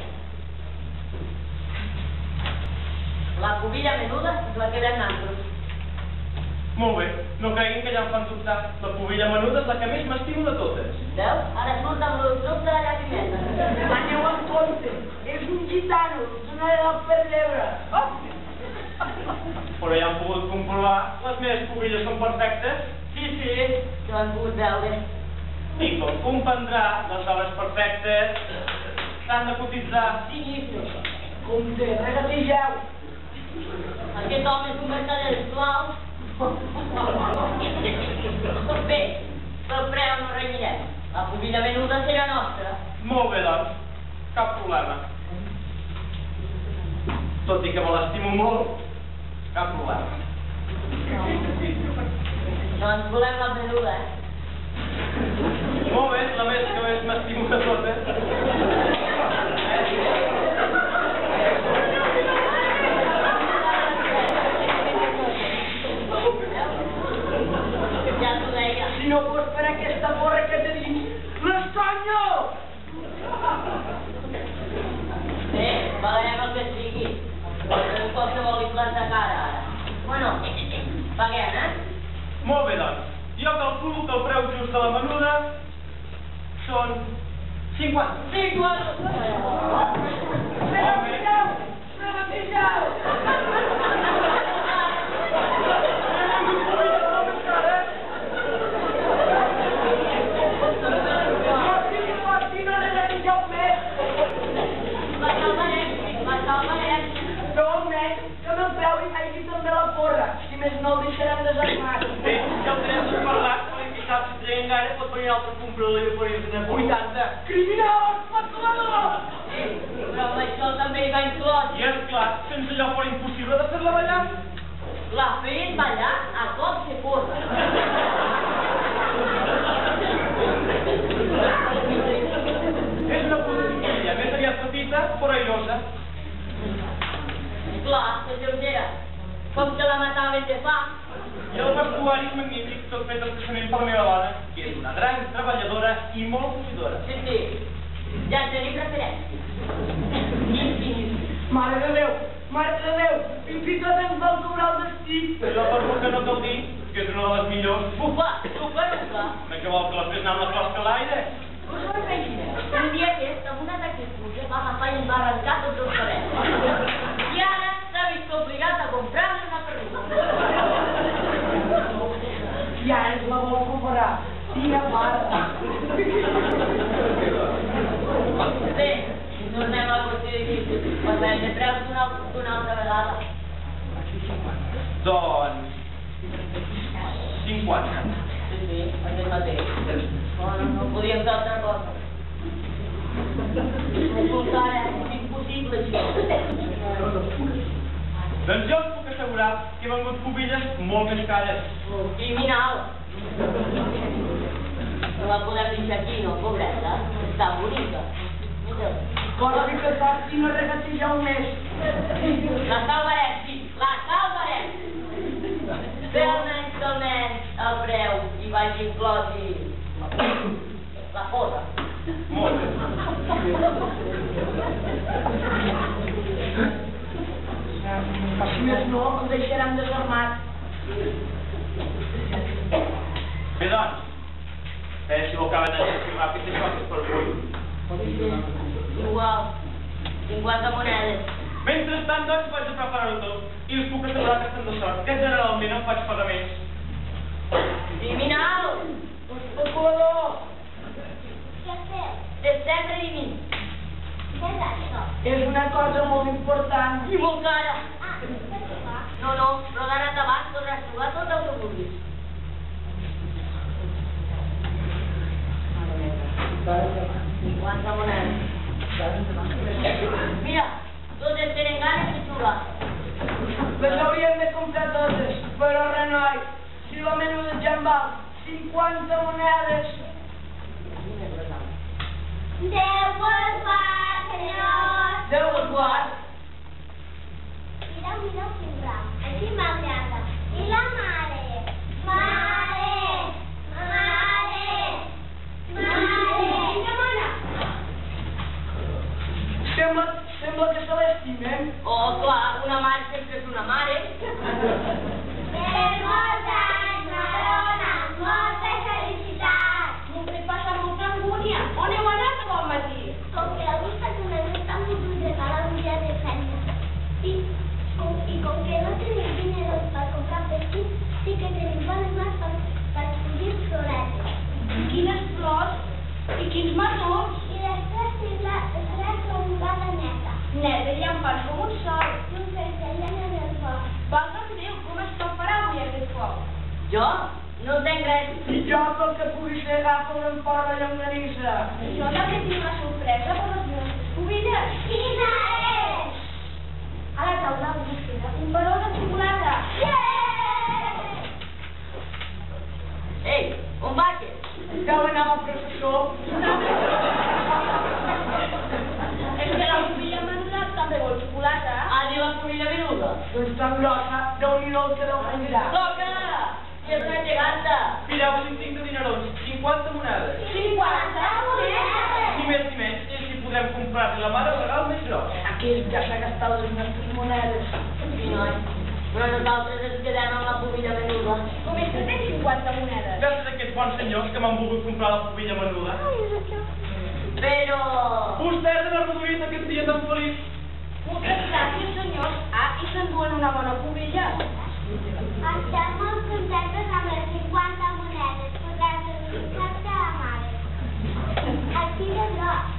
La cubilla menuda la quedem nosaltres.
Molt bé, no creguin que ja em fan dubtar. La pubilla menuda és la que més m'estimo de totes.
Veus? Ara surt amb el truc de la llagrimeta.
Aneu en compte, és un gitano, donaré per llebre.
Però ja han pogut comprovar, les meves pubilles són perfectes.
Sí, que ho han pogut veure.
I com comprendrà, les obres perfectes s'han de cotitzar.
Sinistre.
Compte, regategeu.
Aquest home és un mercader d'esclaus. Bé, pel preu no renyirem. La pubilla menuda serà nostra.
Molt bé, doncs. Cap problema. Tot i que me l'estimo molt, cap problema.
Doncs volem la menuda,
Molt bé, la més que més m'estimo de totes.
Ja t'ho deia.
Si no fos per aquesta porra que te dins, l'estanyo!
Bé, pagarem el que sigui. Un qualsevol li planta cara, ara. Bueno, paguem,
Molt bé, doncs. Jo calculo que el preu just de la menuda són 50.
50!
Regategeu! Regategeu! Martí, no regategeu més!
La salvarem.
Però almenys que no el preu hi hagi també la porra, si més no el deixarem desarmat.
Bé, ja ho tenim tot parlat, perquè qui sap si traiem gaire pot venir altre comprador i oferir-ne 80.
Criminal, especulador!
Però amb això també hi va inclòs.
I és clar, sense allò fora impossible de fer-la ballar.
La fet ballar a cop de porra.
És una puntilla, més aviat petita, però airosa.
Clar, és lleugera. Com que la mataven de fam.
I el vestuari és magnífic, tot fet especialment per la meva dona, que és una gran treballadora i molt cosidora.
Sí. Ja en tenim referència. Infinit.
Mare de Déu,
Mare de Déu, fins i tot ens vol cobrar el vestit.
Allò per que no cal dir, que és una de les millors.
Bufa, superufa.
Que vol que les fes anar més fort que l'aire?
Us ho imagineu? Un dia aquest, amb un atac de fulla, va agafar i em va arrencar tots els cabells. I ara s'ha vist obligat a comprar-me una perruca.
I ara ens la vol cobrar. Tia mare.
Bé, tornem a la qüestió difícil. Parlem de preus d'una altra vegada.
Doncs... 50.
Sí, aquest mateix. No podíem fer altra cosa. Escoltar, és impossible, això.
Doncs jo us puc assegurar que he vengut pubilles molt més cares.
Criminal. No la podem deixar aquí, no, pobreta? Està bonica.
Corri que saps si no regateja un mes.
La salvarem, sí, la salvarem. Té almenys el preu i vagi inclòs i la fosa.
Molt bé.
Si més no, el deixarem desarmat.
Bé, doncs, si ho acaben de dir ràpid, això és per avui.
Igual, 50 monedes.
Mentrestant, doncs, vaig a preparar-ho tot i us puc assegurar que estem de sort, que generalment em faig pagaments.
Criminal!
Especulador!
Què feu?
Estem redimint.
Què és això?
És una cosa molt important.
I molt cara.
Ah, què fa?
No, però d'ara endavant podràs trobar tot el que vulguis. 50 monedes. Mira, totes tenen ganes de jugar.
Les hauríem de comprar totes, però renoi, si la menuda ja em val 50 monedes.
Déu vos guard, senyor.
Déu vos guard.
Mireu, quin ram. Així m'agrada. I la mare? Mare! Vinga, mana.
Sembla que se l'estimem.
Oh, clar, una mare sempre és una mare.
Per molts anys, Madonna, molta felicitat.
M'he passat molta angúnia. On heu anat a bon matí?
Com que avui està una molt regalar un dia de feina. I com que no tenim diners per comprar vestits, sí que tenim bones mans per escollir floretes.
Quines flors i quins marrons.
I després serà clomulada neta.
Neta, ja em fan com un sol.
I un pes de llenya del foc.
Valga'm Déu, com es farà avui aquest foc?
Jo no entenc res.
I jo, pel que pugui ser, agafo una fora de llonganissa.
Jo també tinc una sorpresa per les meves escobilles.
Quina és?
A la taula us queda un baló de xocolata.
Ei, on vaig?
Deu anar al professor.
És que la família Manuela també vol xocolata.
Ah, diu la família Menuda.
Doncs tan grossa, Déu-n'hi-do el que deu menjar.
Loca! I està geganta.
Mireu, si tinc de dinerons, 50 monedes.
50 monedes.
Ni més ni menys, i així podem comprar-li la mare regal més gros.
Aquí ja s'ha gastat les nostres monedes.
Sí, noi. Però nosaltres ens quedem amb la família Menuda.
Com és que tens 50 monedes?
Gràcies a aquests bons senyors que m'han volgut comprar la pubilla menuda.
Però...
Vostès han arrodonit aquest dia tan feliç.
Moltes gràcies, senyors. Ah, i s'enduen una bona pobilla.
Estem molt contentes amb les 50 monedes. Podem felicitar-te a la mare. Aquí de gros.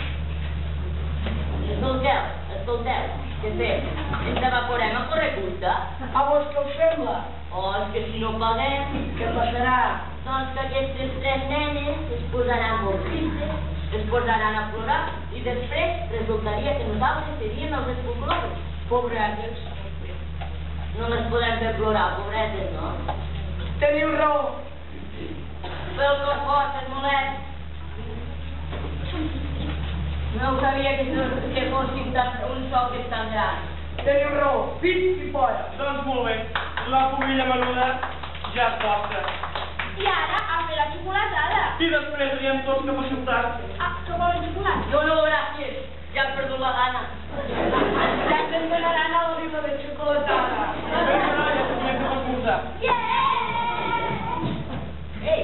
Escolteu, què fem? Ens evaporem a correcuita?
A vos què us sembla?
Oh, és que si no paguem...
Què passarà?
Doncs que aquestes 3 nenes es posaran molt tristes, es posaran a plorar i després resultaria que nosaltres seríem els especuladors.
Pobretes.
No les podem fer plorar, pobretes, no?
Teniu raó.
Però el cor fort és molest. No sabia que fossin un sol que és tan gran.
Teniu raó. Pit i fora.
Doncs molt bé, la pubilla menuda ja és vostra.
I ara a fer la xocolatada.
I després anirem tots cap a ciutat.
Ah, que volen xocolata?
Jo no, gràcies. Ja hem perdut la gana.
Ja se'n donaran el riba de xocolatada.
Vinga, noia, que comença per esmorzar.
Ei!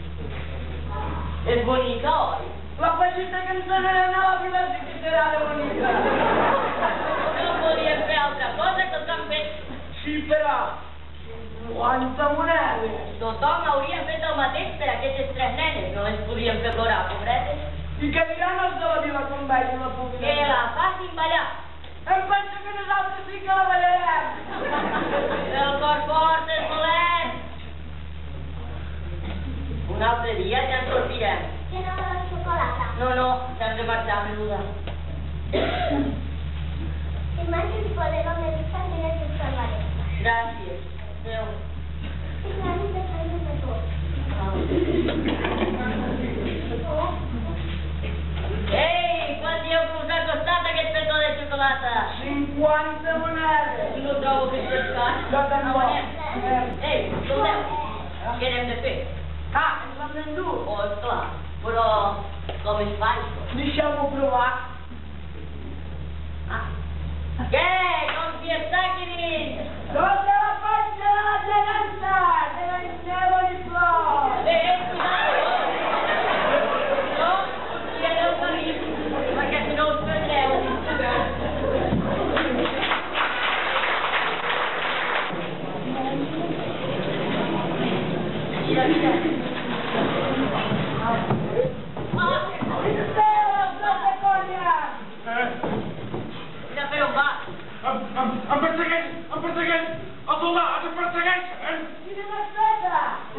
És bonica, oi?
La pallita que ens donaran a la vila sí que serà de bonica.
No podíem fer altra cosa que el que han fet.
Sí, però... quanta moneda!
Tothom hauria fet el mateix per aquestes tres nenes. No les podíem fer plorar, pobretes.
I què diran els de la vila quan vegin la pública?
Que la facin ballar.
Em penso que nosaltres sí que la ballarem.
El cor fort és dolent. Un altre dia ja ens sortirem.
Que no vols xocolata?
No, s'han de marxar, menuda.
Si manches podemos me gusta tienes que salvaré.
Gràcies. Adéu.
Y nadie te trae un mejor.
Ei, quant dieu que us ha costat aquest petó de xocolata?
50 monedes.
No trobo que estàs car.
Jo tampoc.
Anem. Ei, escolteu, què n'hem de fer?
Ens l'hem d'endur.
Oh, esclar, però com es fa això?
Deixeu-m'ho provar.
Què? Com si està aquí dins?
Tota la panxa de la geganta, de la Isneva i Flor.
Cuidado! No, tireu per aquí, perquè si no us prendreu. Mira. Per on va?
Em persegueix! Els soldats em persegueixen!
Quina despesa!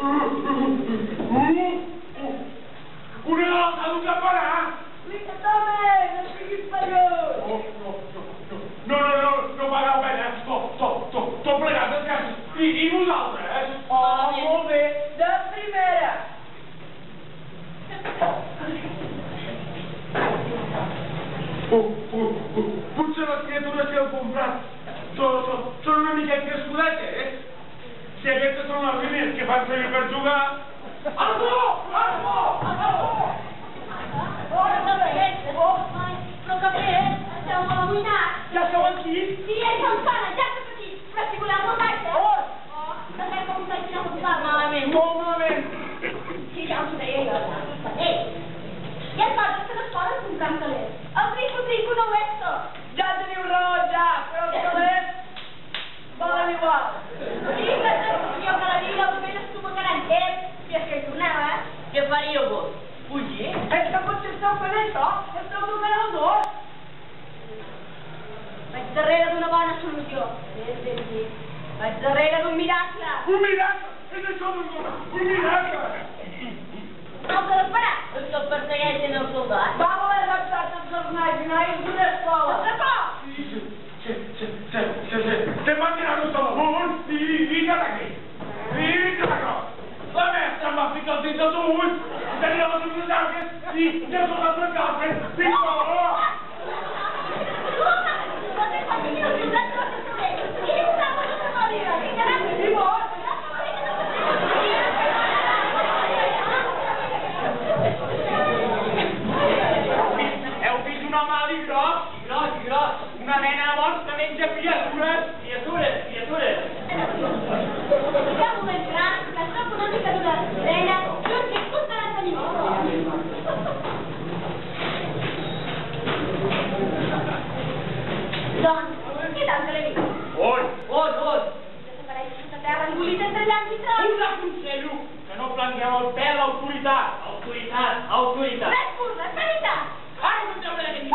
Una de les ha dut a parar!
Home, no siguis pallós!
No paga pena! Tot plegat descanses! I vosaltres?
Oh, molt bé, de primera!
Potser les criatures que heu comprat són una miqueta escudetes. Si aquestes són les línies que fan servir per jugar... Arbo!
Però que bé, esteu molt amoïnats.
Ja sou aquí?
Sí, ells són pares, ja estàs aquí. Però si voleu molt gaire. També com us vaig tirar a comptar malament.
Molt malament.
Sí, ja us ho deia jo. Ei, hi ha coses que no es poden comprar amb calés. El trico no ho és tot.
Ja teniu raó, ja, però els calés valen igual.
Sí, que jo que la vida us ben estomacaran temps, si és que hi torneu,
Què faríeu vos? Fugir?
És que potser esteu fent això, esteu tocant els dos.
Vaig darrere d'una bona solució. Vaig darrere d'un miracle.
Un miracle! És això d'un dona! Un miracle!
No us l'esperar.
És que els persegueixen els soldats.
Va voler raptar tots els nois i noies d'una escola.
Se'n van tirar-nos tot amunt i cap aquí! La mestra em va ficar els dits als ulls, tenia les ulls llargues i els soldats m'encafen! Fins que... Heu vist un home alt i gros? Una mena de bons que menja criatures? Criatures!
Ja m'ho veig gran, que soc una mica d'una estrella, i us dic que us faran tenir Doncs, què tal que l'he vist?
On?
Desapareix sota terra, engolit entre llamps i trons.
Us aconsello que no plangueu el pèl a l'autoritat.
Res burles, veritat!
Ara us entreuré d'aquest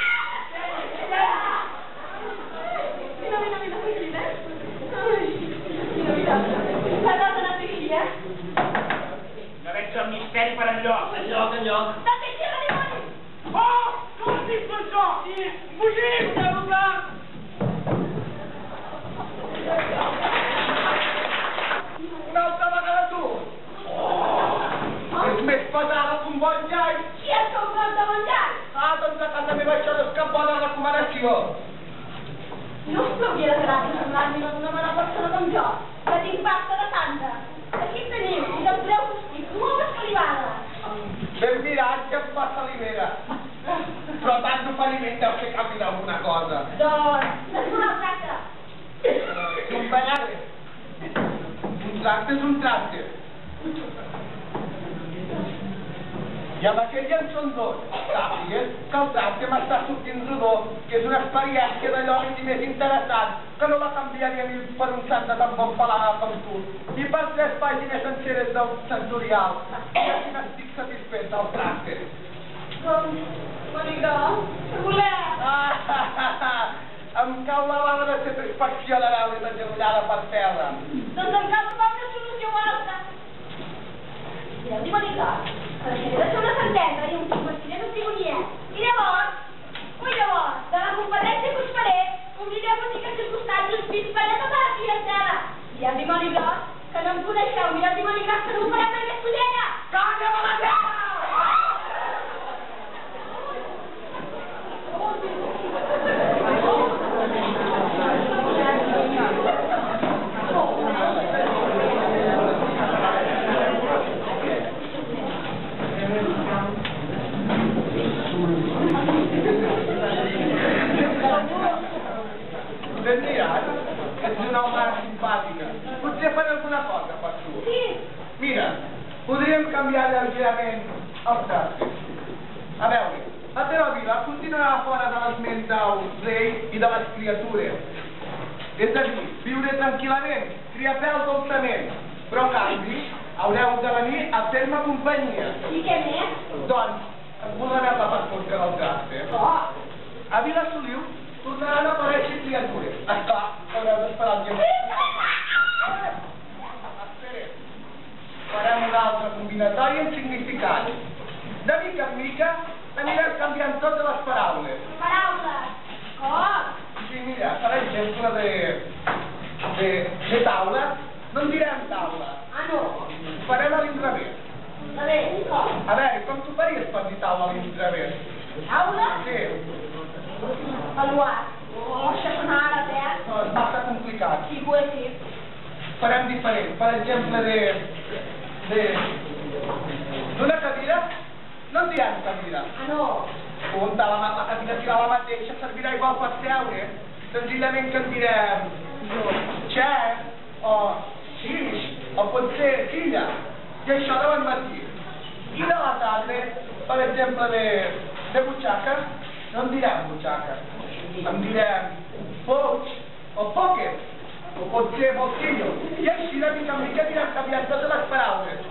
Mira, vigila. Mira. La cosa no té aquí,
No veig el misteri per enlloc.
També hi ha la dimoni!
Oh! Com has vist això? Fugim! Una altra vegada tu! És més pesada que un bon llai!
tracte és un tracte. I amb aquell ja en són dos. Sàpigues que el tracte m'està sortint rodó, que és una experiència d'allò més interessant, que no la canviaria ni per un sant de tan bon paladar com tu. I per 3 pàgines senceres del sensorial. I així n'estic satisfet del tracte.
Doncs, Monica, què voleu?
Em cau la bala de ser perspecció de veure desgenollada per terra.
Doncs em cal una solució altra. Mireu, Monica, que he de fer una sentència i un convertiré en un tribuniet. I llavors, de la competència que us faré, obriré botigues circumstàncies, pisparé tota la clientela. Mireu, Monica, que no em coneixeu. Mireu, Monica, que no ho farem en aquesta idea.
Calla a la terra! Ben mirat, ets una home simpàtica. Potser faré alguna cosa per tu.
Sí.
Mira, podríem canviar lleugerament els tractes. A veure, la teva vida continuarà fora de l'esment del rei i de les criatures. És a dir, viure tranquil·lament, criar pèl dolçament. Però, en canvi, haureu de venir a fer-me companyia.
I què més?
Doncs, et voldrà anar per contra del tracte.
Oh.
A Vila Soliu tornaran a aparèixer criatures. Esclar, haureu d'esperar el temps. Espera. Farem una altra combinatòria amb significat. De mica en mica anirem canviant totes les paraules.
Paraules. Com?
Sí, mira, per exemple, de taula, no en direm taula.
Ah, no.
Farem a l'inrevés.
A veure, com?
A veure, com tu faries per dir taula a l'inrevés?
Taula?
Sí.
Aluat. Oh, això sona ara,
No, és massa complicat.
Sí, ho he dit.
Farem diferent. Per exemple, d'una cadira, no en direm cadira.
Ah, no.
Punta, la cadira serà la mateixa, servirà igual per seure. Senzillament que en direm xer, o xix, o potser filla. I això de bon matí. I de la tarda, per exemple, de butxaca, no en direm butxaca. En direm pouch, o pocket, o potser bolsillo. I així de mica en mica anirem canviant totes les paraules.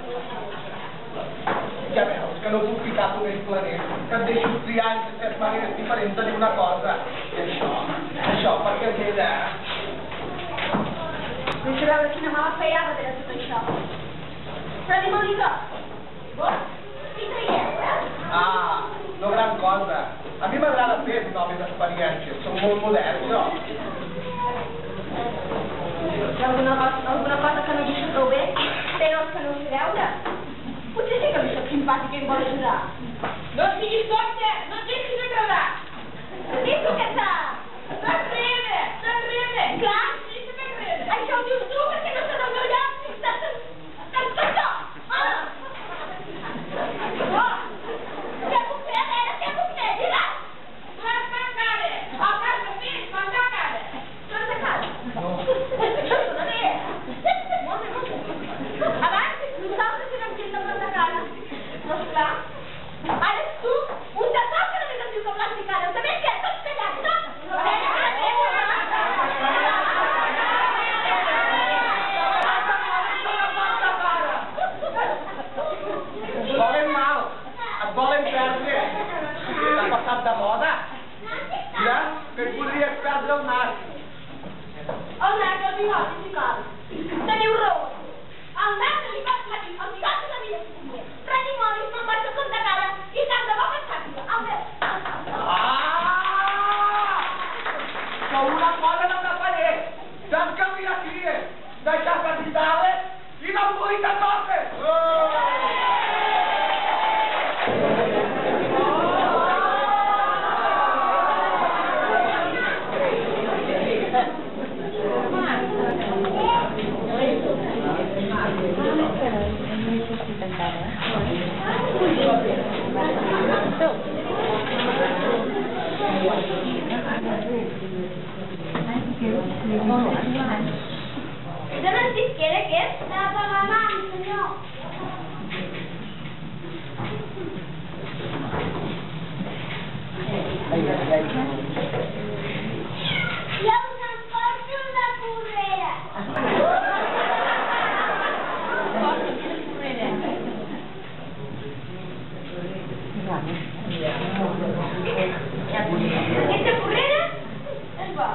Ja veus que no puc ficar tu més planer, que et deixo triar de 3 maneres diferents de dir una cosa. I això, perquè té de...
Deixa veure quina mala feiada té de tot això. Però di Monica, vos, què traieu,
Ah, no gran cosa. A mi m'agrada fer noves experiències, som molt moderns, no?
Hi ha alguna cosa que no deixo prou bé, però que no us sé veure. Potser sí que li soc simpàtica i em vol ajudar.
No siguis tonta, no et deixis agradar.
Dic que està.
T'enrede.
Clar,
Sí que t'enrede.
això ho dius tu perquè no estàs al meu lloc. Estàs jo. Què puc fer, nena? Què puc fer? Digue'm.
Tu has tancada. El cas de fills, m'han tancada.
T'has tacat? Això sona bé. Molt bé. Abans, nosaltres érem gent de planta cara. Però esclar, ara ets tu, un de tot que només em diu que planta cara. També què? Tots callats, no?
Volen mal, et volen perdre. T'ha passat de moda. Ja, que et podries perdre el nas.
El nas, el bigot, si cal. Teniu raó. El nas, el bigot és la vida. Redimonis, me'n vaig a compte cara i tant de bo que et sàpiga. Au, bé.
Que una cosa no me faré. Saps que vull aquí? Deixar petitades i d'embolicar coses.
de mentit que era aquest? De Pagamant, senyor. Jo us emporto la correra. Aquesta correra és bo.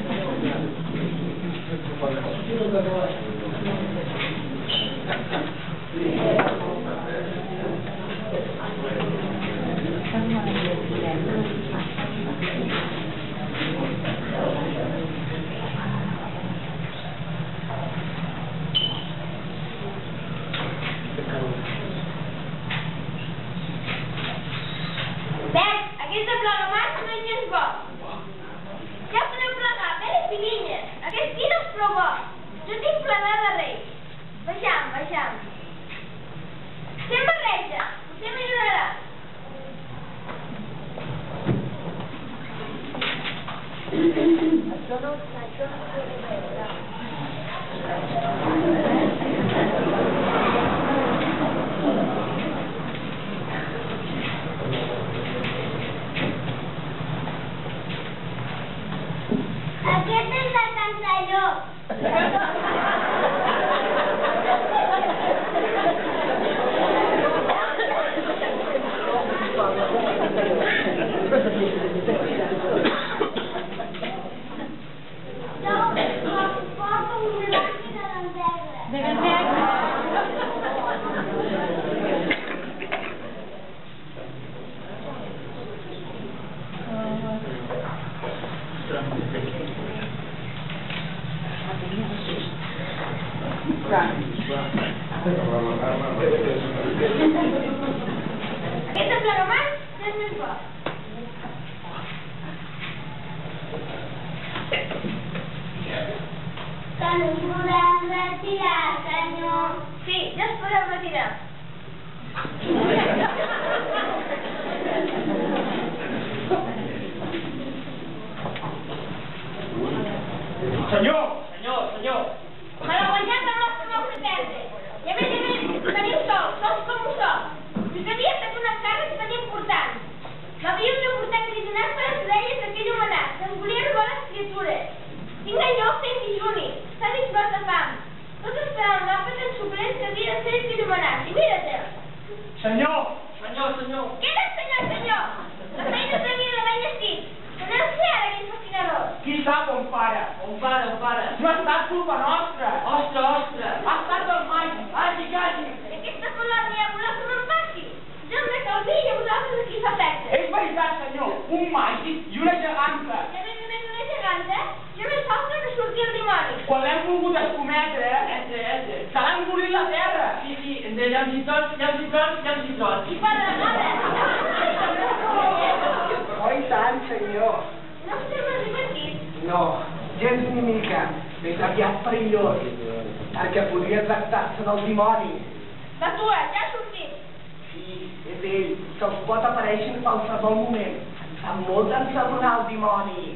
Aquesta plegamats no hi és bo. Ja podem plegar, peres i vinyes. Aquest tiro és prou bo. Jo tinc plegar de reis. Baixam, baixam. Fem barreja, potser m'ajudarà. Això no Aquest és de Cancelló. Aquesta plegamats és més bo. Que no ens podem retirar, senyor. Sí, ja es podeu retirar.
Senyor!
Me l'ha guanyat el nostre nou pretendre. I a més, teniu sols com un sol. Us havia fet un encàrrec tan important. M'havíeu de portar crisionat per les orelles d'aquell homenat, que em volia robar les criatures. Tinc allò fent dijuni, està mig mort de fam. Tots esperant l'àpat en suplents que havia de ser aquell homenat. I mira-te'l.
Senyor!
Què eres, senyor? La feina s'havia d'haver enllestit. Que no sé ara aquell fascinador.
Qui sap on pare? No ha estat culpa nostra!
Ostres!
Ha estat del Mike! Hagi!
I aquesta colònia voleu que me'n passi? Jo em veig el dia i a vosaltres aquí s'afecta.
És veritat, senyor! Un màgic i una geganta!
I a més una geganta, jo més falta que surti el dimoni.
Quan l'hem volgut escometre, se l'ha engolit la terra!
Sí, de llamps i tots.
I per vegada.
Oi tant, senyor.
No us sembla divertit?
No, gens ni mica. Més aviat perillós. Perquè podria tractar-se del dimoni.
La tua, ja ha sortit.
Sí, és ell. Se'ls pot aparèixer en qualsevol moment. Fa molt d'encerronar el dimoni.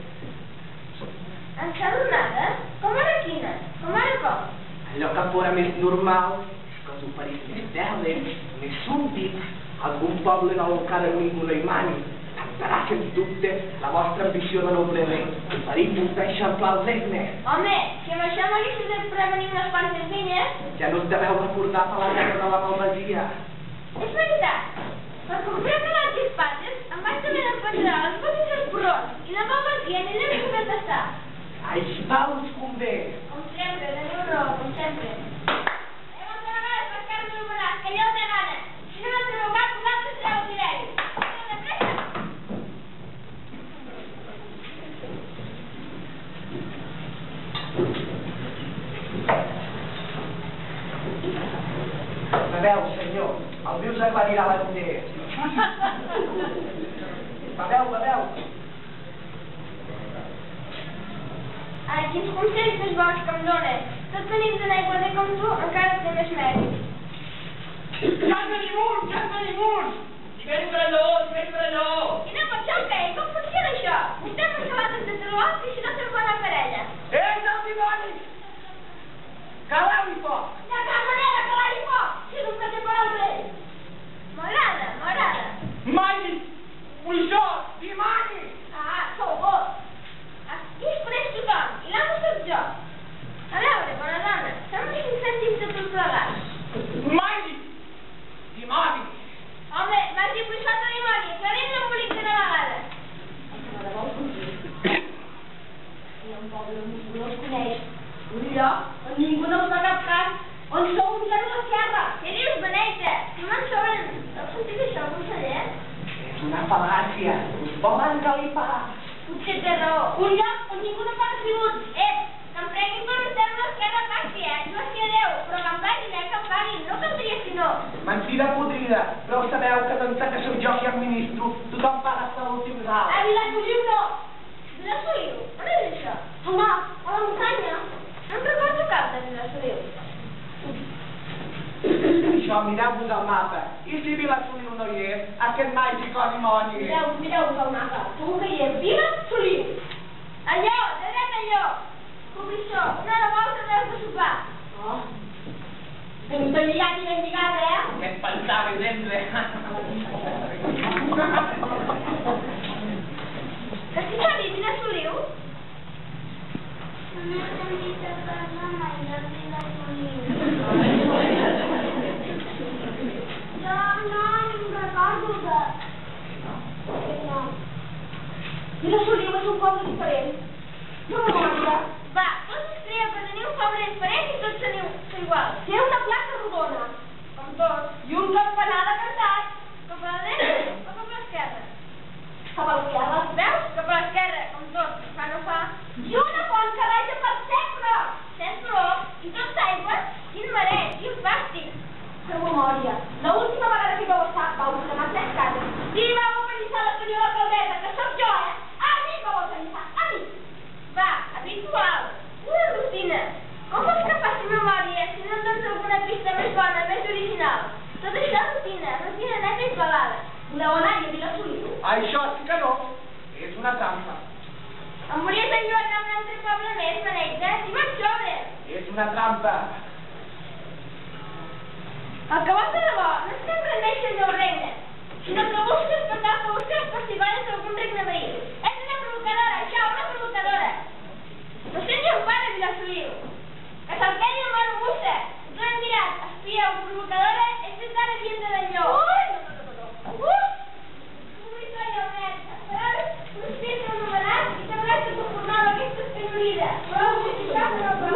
Encerronada? Com ara quina? Com ara com?
Allò que fora més normal és que us oferís més tèlers, més súbdits, algun poble nou encara ningú no hi mani. Tentarà, sens dubte, la vostra ambició de noble rei. Oferir-vos d'eixamplar el regne.
Home, si amb això no haguessis de prevenir unes quantes vinyes...
Ja no us deveu recordar per la guerra de la Malvasia.
És veritat. Per comprar calats i espatlles, em vaig haver d'empatjar els petits esporrons i la Malvasia ni l'hem pogut tastar.
Així us convé.
Com sempre, teniu raó, com sempre. Moltes vegades per carn d'homenat, que allò té gana. Si no m'han trobat, vosaltres sereu el tireu. De pressa!
Beveu, senyor. El vi us aclarirà l'entès. Beveu.
Ai, quins consells més bons que em dones. Tot venint d'un aiguader com tu encara té més mèrit.
Ja en tenim un! I ven per allò!
I no, per això què? Com funciona això? Vostè m'ha salat de Salou i si no te'n fa una parella.
És el dimoni!
Un lloc on ningú no us fa cap cas, on sou un zero d'esquerra.
Què dius, Beneita? No me'n sobren. Heu sentit això, conseller?
És una fal·làcia. Us volen calipar.
Potser té raó.
Un lloc on ningú no paga tributs.
Que em prenguin per un zero d'esquerra passi, Jo sí adeu, però que em paguin, que em paguin. No caldria si no.
Mentida podrida. Però sabeu que d'ençà que sóc jo qui administro, tothom paga hasta l'últim ral.
A Vilassoliu no.
Vilassoliu? On és això?
Home, a la muntanya.
No em recordo cap de Vilassoliu.
Això, mireu-vos el mapa. I si Vilassoliu no hi és, aquest màgic dimoni.
Mireu-vos el mapa. Segur que hi és Vilassoliu.
Allò, de dret allò. Cobrissó, una de volta res de sopar.
Oh. Ben lligat i ben lligat,
Què et pensaves, entre?
Que si s'ha dit Vilassoliu?
No he sentit a parlar mai de Vilassoliu. Jo no em recordo de... No. Vilassoliu és un poble diferent. No memòria.
Va, tots us creieu que teniu un poble diferent i tots sou iguals.
Té una plaça rodona,
Com tots.
i un campanar de cantat.
Cap a la dreta o cap a l'esquerra?
Cap a l'esquerra.
Veus? Cap a l'esquerra, com tots. Fa no fa.
I una font que raja per sempre.
Sempre, i tot d'aigua? Quin mareig, quin fàstic.
Per memòria, l'última vegada que vau estar, vau cremar 3 cases. I vau apallissar la senyora alcaldessa, que sóc jo, A mi vau apallissar, a mi.
Va, habitual. Una rutina. Com vols que faci memòria si no em dones alguna pista més bona, més original? Tot això rutina neta i pelada.
Voleu anar a Vilassoliu?
Això sí que no. És una trampa.
Em volies enlluernar un altre poble més, Beneita? Si me'n sobre.
És una trampa.
El que vols de debò no és que em rendeixi el meu regne, sinó que busques per tal que busques pessigolles d'algun regne veí. És una provocadora, això, una provocadora. No sé ni on va de Vilassoliu. Que se'l quedi el mare bussa. Tu hem mirat, espia o provocadora, és des d'ara vienda d'enllò. Publica allò, merda. Faràs un espírit anomenat i t'hauràs de conformar amb aquesta escanyolida. Però ho vull deixar per al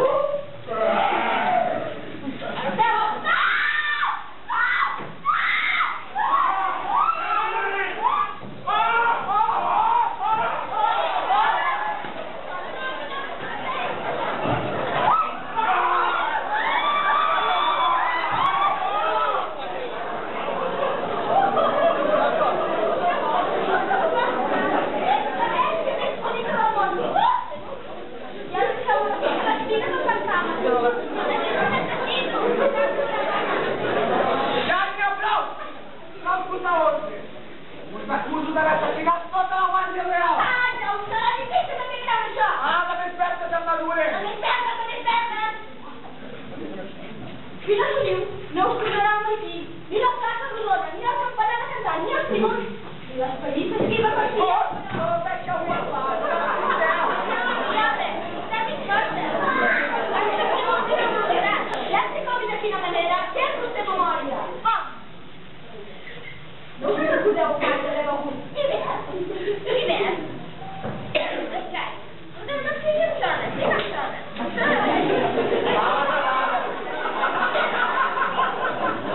Vilassoliu, no us tornarà a mentir. Ni la plaça rodona, ni el campanar de cantar, ni els tributs, ni les pallisses que hi va partir.
Deixeu-me parlar.
Ja sé com i de quina manera, què és vostè memòria? No us recordeu mai de l'Eva Agut?
I ves? Escai, no sé si em sona, sí que em sona.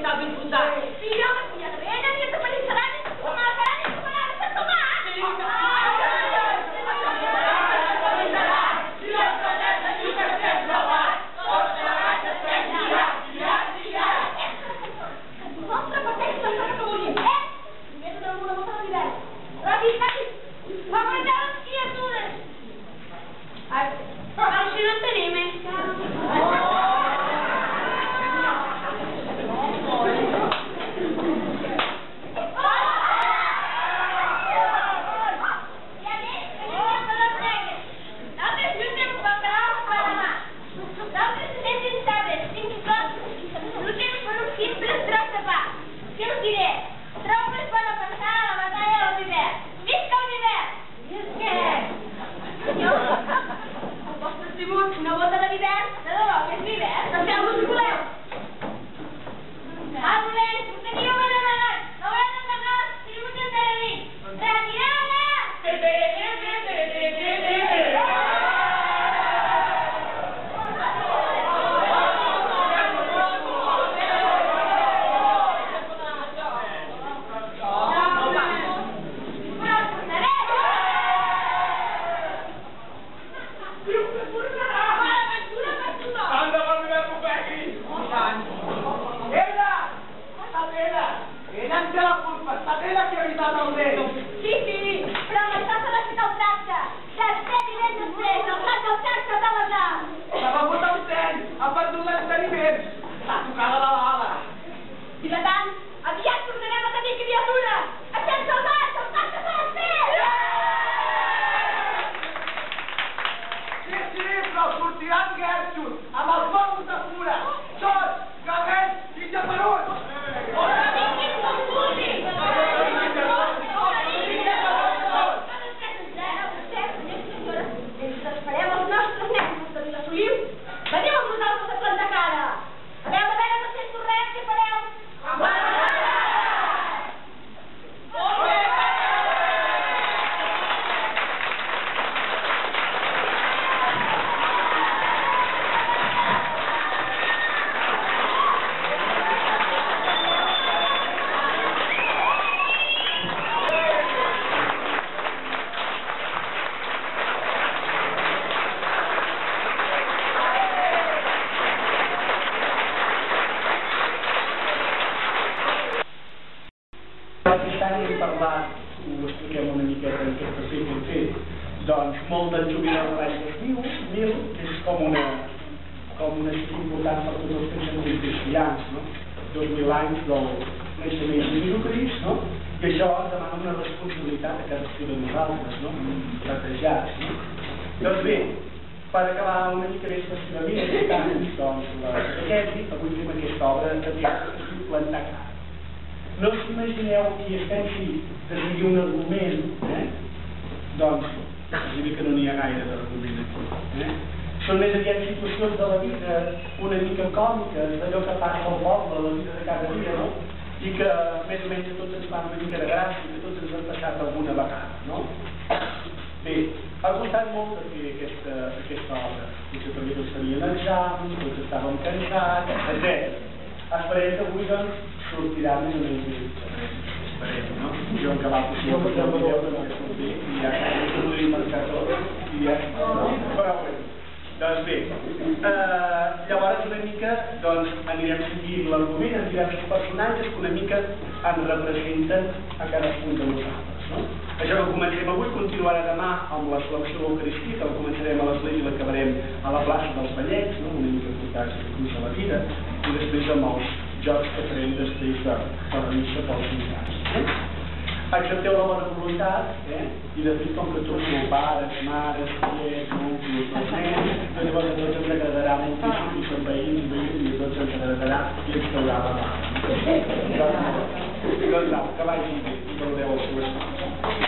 sap insultar.
Sí, home, si ja també, ella havia de venir serà, com a la cara, com a la de Sant Tomàs. Així no en tenim, Què us diré? Trobles van a passar a la batalla del Viver. Visca el Viver! Visca! El vostre tribut, una bota de Viver, de debò, que és Viver, deixeu-vos si voleu. Dolents, us teniu ben amagat, no haureu d'amagar, teniu un temps de dir. Retirada! Sí, però amb això se l'ha fet el tracte. Ja sé diners després, el plat del tracte de les arts.
S'ha rebut el tren, ha perdut l'enteniment. S'ha tocat la bala.
Dilatant, aviat tornarem a tenir criatura. Estem salvats, el pacte s'ha de fer!
Sí, però sortiran guerxos, amb els bous de fura. Tots, cabells i geperuts.
Espereu els nostres nens de Vilasoliu. Veniu amb nosaltres a plantar cara. A veure, no sento res, què fareu?
Hem parlat, ho expliquem una miqueta en què per fer, doncs molt del jubilat de l'any 2000, que és com una cita important per tots els pensaments cristians, no? 2000 anys del naixement de Jesucrist, no? I això ens demana una responsabilitat a cadascú de nosaltres, no? Platejats, no? Doncs bé, per acabar una mica més passivament, doncs, la catequesi, avui fem aquesta obra de teatre que es diu Plantar cara. No us imagineu qui es pensi que sigui un argument, doncs, que no n'hi ha gaire d'argument aquí. Són més aviat situacions de la vida una mica còmiques, d'allò que passa al poble, la vida de cada dia, no? I que més o menys a tots ens fan una mica de gràcia, que tots ens han passat alguna vegada, no? Bé, ha costat molt de fer aquesta obra, potser perquè tots tenien exàmens, tots estàvem cansats, etc. Esperem que avui, doncs, sortirà més o menys bé. Esperem, no? Jo en cabal possible perquè el vídeo que no és molt bé i ja que podria marcar tot i ja, no? Però bé, doncs bé, llavors una mica, doncs, anirem seguint l'argument, ens direm els personatges que una mica ens representen a cadascun de nosaltres, no? Això que comencem avui continuarà demà amb la celebració de l'Eucaristia, que el començarem a l'església i l'acabarem a la plaça dels Ballets, no? Una mica portats a cruz a la vida, i després amb els jocs que farem després de la missa pels mitjans. Accepteu la bona voluntat, i de fet com que tots sou pares, mares, tiets, oncles, els nens, doncs llavors a tots ens agradarà moltíssim, i som veïns i veïns, i a tots ens agradarà i ens caurà la mà. Doncs no, que vagi bé, i veureu el seu esforç.